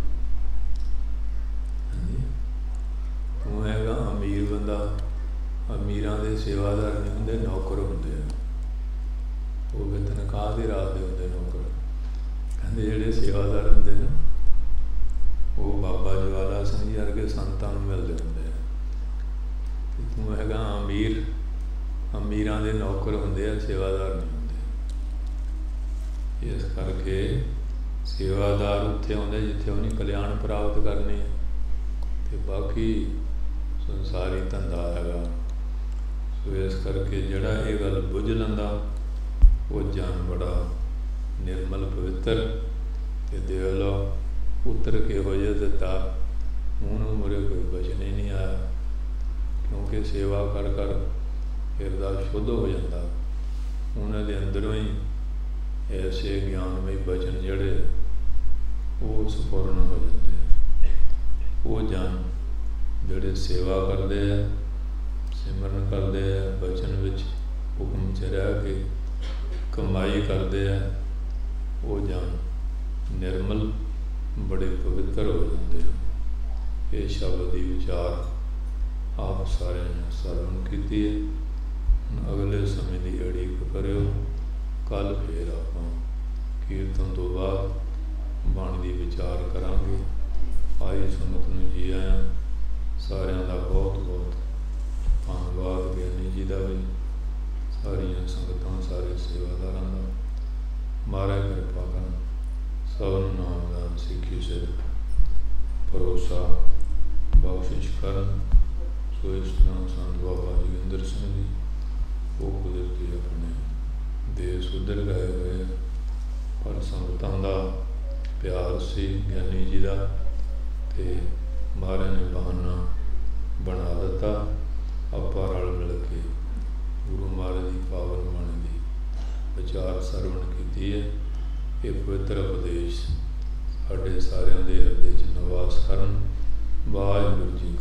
ਹਾਂਜੀ, ਤੂੰ ਹੈਗਾ ਅਮੀਰ ਬੰਦਾ, ਅਮੀਰਾਂ ਦੇ ਸੇਵਾਦਾਰ ਨਹੀਂ ਹੁੰਦੇ, ਨੌਕਰ ਹੁੰਦੇ ਆ। ਉਹ ਵੀ ਤਨਖਾਹ ਦੀ ਰਾਤ ਦੇ ਹੁੰਦੇ ਨੌਕਰ। ਕਹਿੰਦੇ ਜਿਹੜੇ ਸੇਵਾਦਾਰ ਹੁੰਦੇ ਨਾ, ਉਹ ਬਾਬਾ ਜਵਾਲਾ ਸਿੰਘ ਜੀ ਵਰਗੇ ਸੰਤਾਂ ਨੂੰ ਮਿਲਦੇ ਹੁੰਦੇ ਆ। ਤੂੰ ਹੈਗਾ ਅਮੀਰ, ਅਮੀਰਾਂ ਦੇ ਨੌਕਰ ਹੁੰਦੇ ਆ, ਸੇਵਾਦਾਰ ਨਹੀਂ ਹੁੰਦੇ। ਇਸ ਕਰਕੇ ਸੇਵਾਦਾਰ ਉੱਥੇ ਆਉਂਦੇ ਜਿੱਥੇ ਉਹਨੇ ਕਲਿਆਣ ਪ੍ਰਾਪਤ ਕਰਨੇ ਆ, ਤੇ ਬਾਕੀ ਸੰਸਾਰੀ ਧੰਦਾ ਹੈਗਾ। ਸੋ ਇਸ ਕਰਕੇ ਜਿਹੜਾ ਇਹ ਗੱਲ ਬੁੱਝ ਲੈਂਦਾ, ਉਹ ਜਨ ਬੜਾ ਨਿਰਮਲ ਪਵਿੱਤਰ। ਤੇ ਦੇਖ ਲਓ ਉੱਤਰ ਕਿਹੋ ਜਿਹਾ ਦਿੱਤਾ, ਉਹਨੂੰ ਮੁਰੇ ਕੋਈ ਬਚਨ ਹੀ ਨਹੀਂ ਆਇਆ, ਕਿਉਂਕਿ ਸੇਵਾ ਕਰ ਕਰ ਹਿਰਦਾ ਸ਼ੁੱਧ ਹੋ ਜਾਂਦਾ। ਉਹਨਾਂ ਦੇ ਅੰਦਰੋਂ ਹੀ ਐਸੇ ਗਿਆਨਮਈ ਬਚਨ ਜਿਹੜੇ ਉਹ ਸਪੂਰਨ ਹੋ ਜਾਂਦੇ ਆ। ਉਹ ਜਨ ਜਿਹੜੇ ਸੇਵਾ ਕਰਦੇ ਆ, ਸਿਮਰਨ ਕਰਦੇ ਆ, ਬਚਨ ਵਿੱਚ ਹੁਕਮ 'ਚ ਰਹਿ ਕੇ ਕਮਾਈ ਕਰਦੇ ਆ, ਉਹ ਜਨ ਨਿਰਮਲ ਬੜੇ ਪਵਿੱਤਰ ਹੋ ਜਾਂਦੇ ਆ। ਇਹ ਸ਼ਬਦ ਦੀ ਵਿਚਾਰ ਆਪ ਸਾਰਿਆਂ ਨੇ ਸਰਵਣ ਕੀਤੀ ਹੈ। ਅਗਲੇ ਸਮੇਂ ਦੀ ਉਡੀਕ ਕਰਿਓ। ਕੱਲ੍ਹ ਫੇਰ ਆਪਾਂ ਕੀਰਤਨ ਤੋਂ ਬਾਅਦ ਬਾਣੀ ਦੀ ਵਿਚਾਰ ਕਰਾਂਗੇ। ਆਈ ਸੰਗਤ ਨੂੰ ਜੀ ਆਇਆਂ। ਸਾਰਿਆਂ ਦਾ ਬਹੁਤ ਬਹੁਤ ਧੰਨਵਾਦ। ਗਿਆਨੀ ਜੀ ਦਾ ਵੀ, ਸਾਰੀਆਂ ਸੰਗਤਾਂ, ਸਾਰੇ ਸੇਵਾਦਾਰਾਂ ਦਾ। ਮਹਾਰਾਜ ਕਿਰਪਾ ਕਰਨ, ਸਭ ਨੂੰ ਨਾਮਦਾਨ ਸਿੱਖੀ ਸਿਰ ਭਰੋਸਾ ਬਖਸ਼ਿਸ਼ ਕਰਨ। ਸੋ ਇਸ ਤਰ੍ਹਾਂ ਸੰਤ ਬਾਬਾ ਜੋਗਿੰਦਰ ਸਿੰਘ ਜੀ ਉਹ ਕੁਦਰਤੀ ਆਪਣੇ ਦੇਸ਼ ਉੱਧਰ ਗਏ ਹੋਏ, ਪਰ ਸੰਗਤਾਂ ਦਾ ਪਿਆਰ ਸੀ ਗਿਆਨੀ ਜੀ ਦਾ, ਤੇ ਮਹਾਰਾਜ ਨੇ ਬਹਾਨਾ ਬਣਾ ਦਿੱਤਾ। ਆਪਾਂ ਰਲ ਮਿਲ ਕੇ ਗੁਰੂ ਮਹਾਰਾਜ ਦੀ ਪਾਵਨ ਬਾਣੀ ਦੀ ਵਿਚਾਰ ਸਰਵਣ ਕੀਤੀ ਹੈ। ਇਹ ਪਵਿੱਤਰ ਉਪਦੇਸ਼ ਸਾਡੇ ਸਾਰਿਆਂ ਦੇ ਹਿਰਦੇ 'ਚ ਨਿਵਾਸ ਕਰਨ। ਵਾਹਿਗੁਰੂ ਜੀ।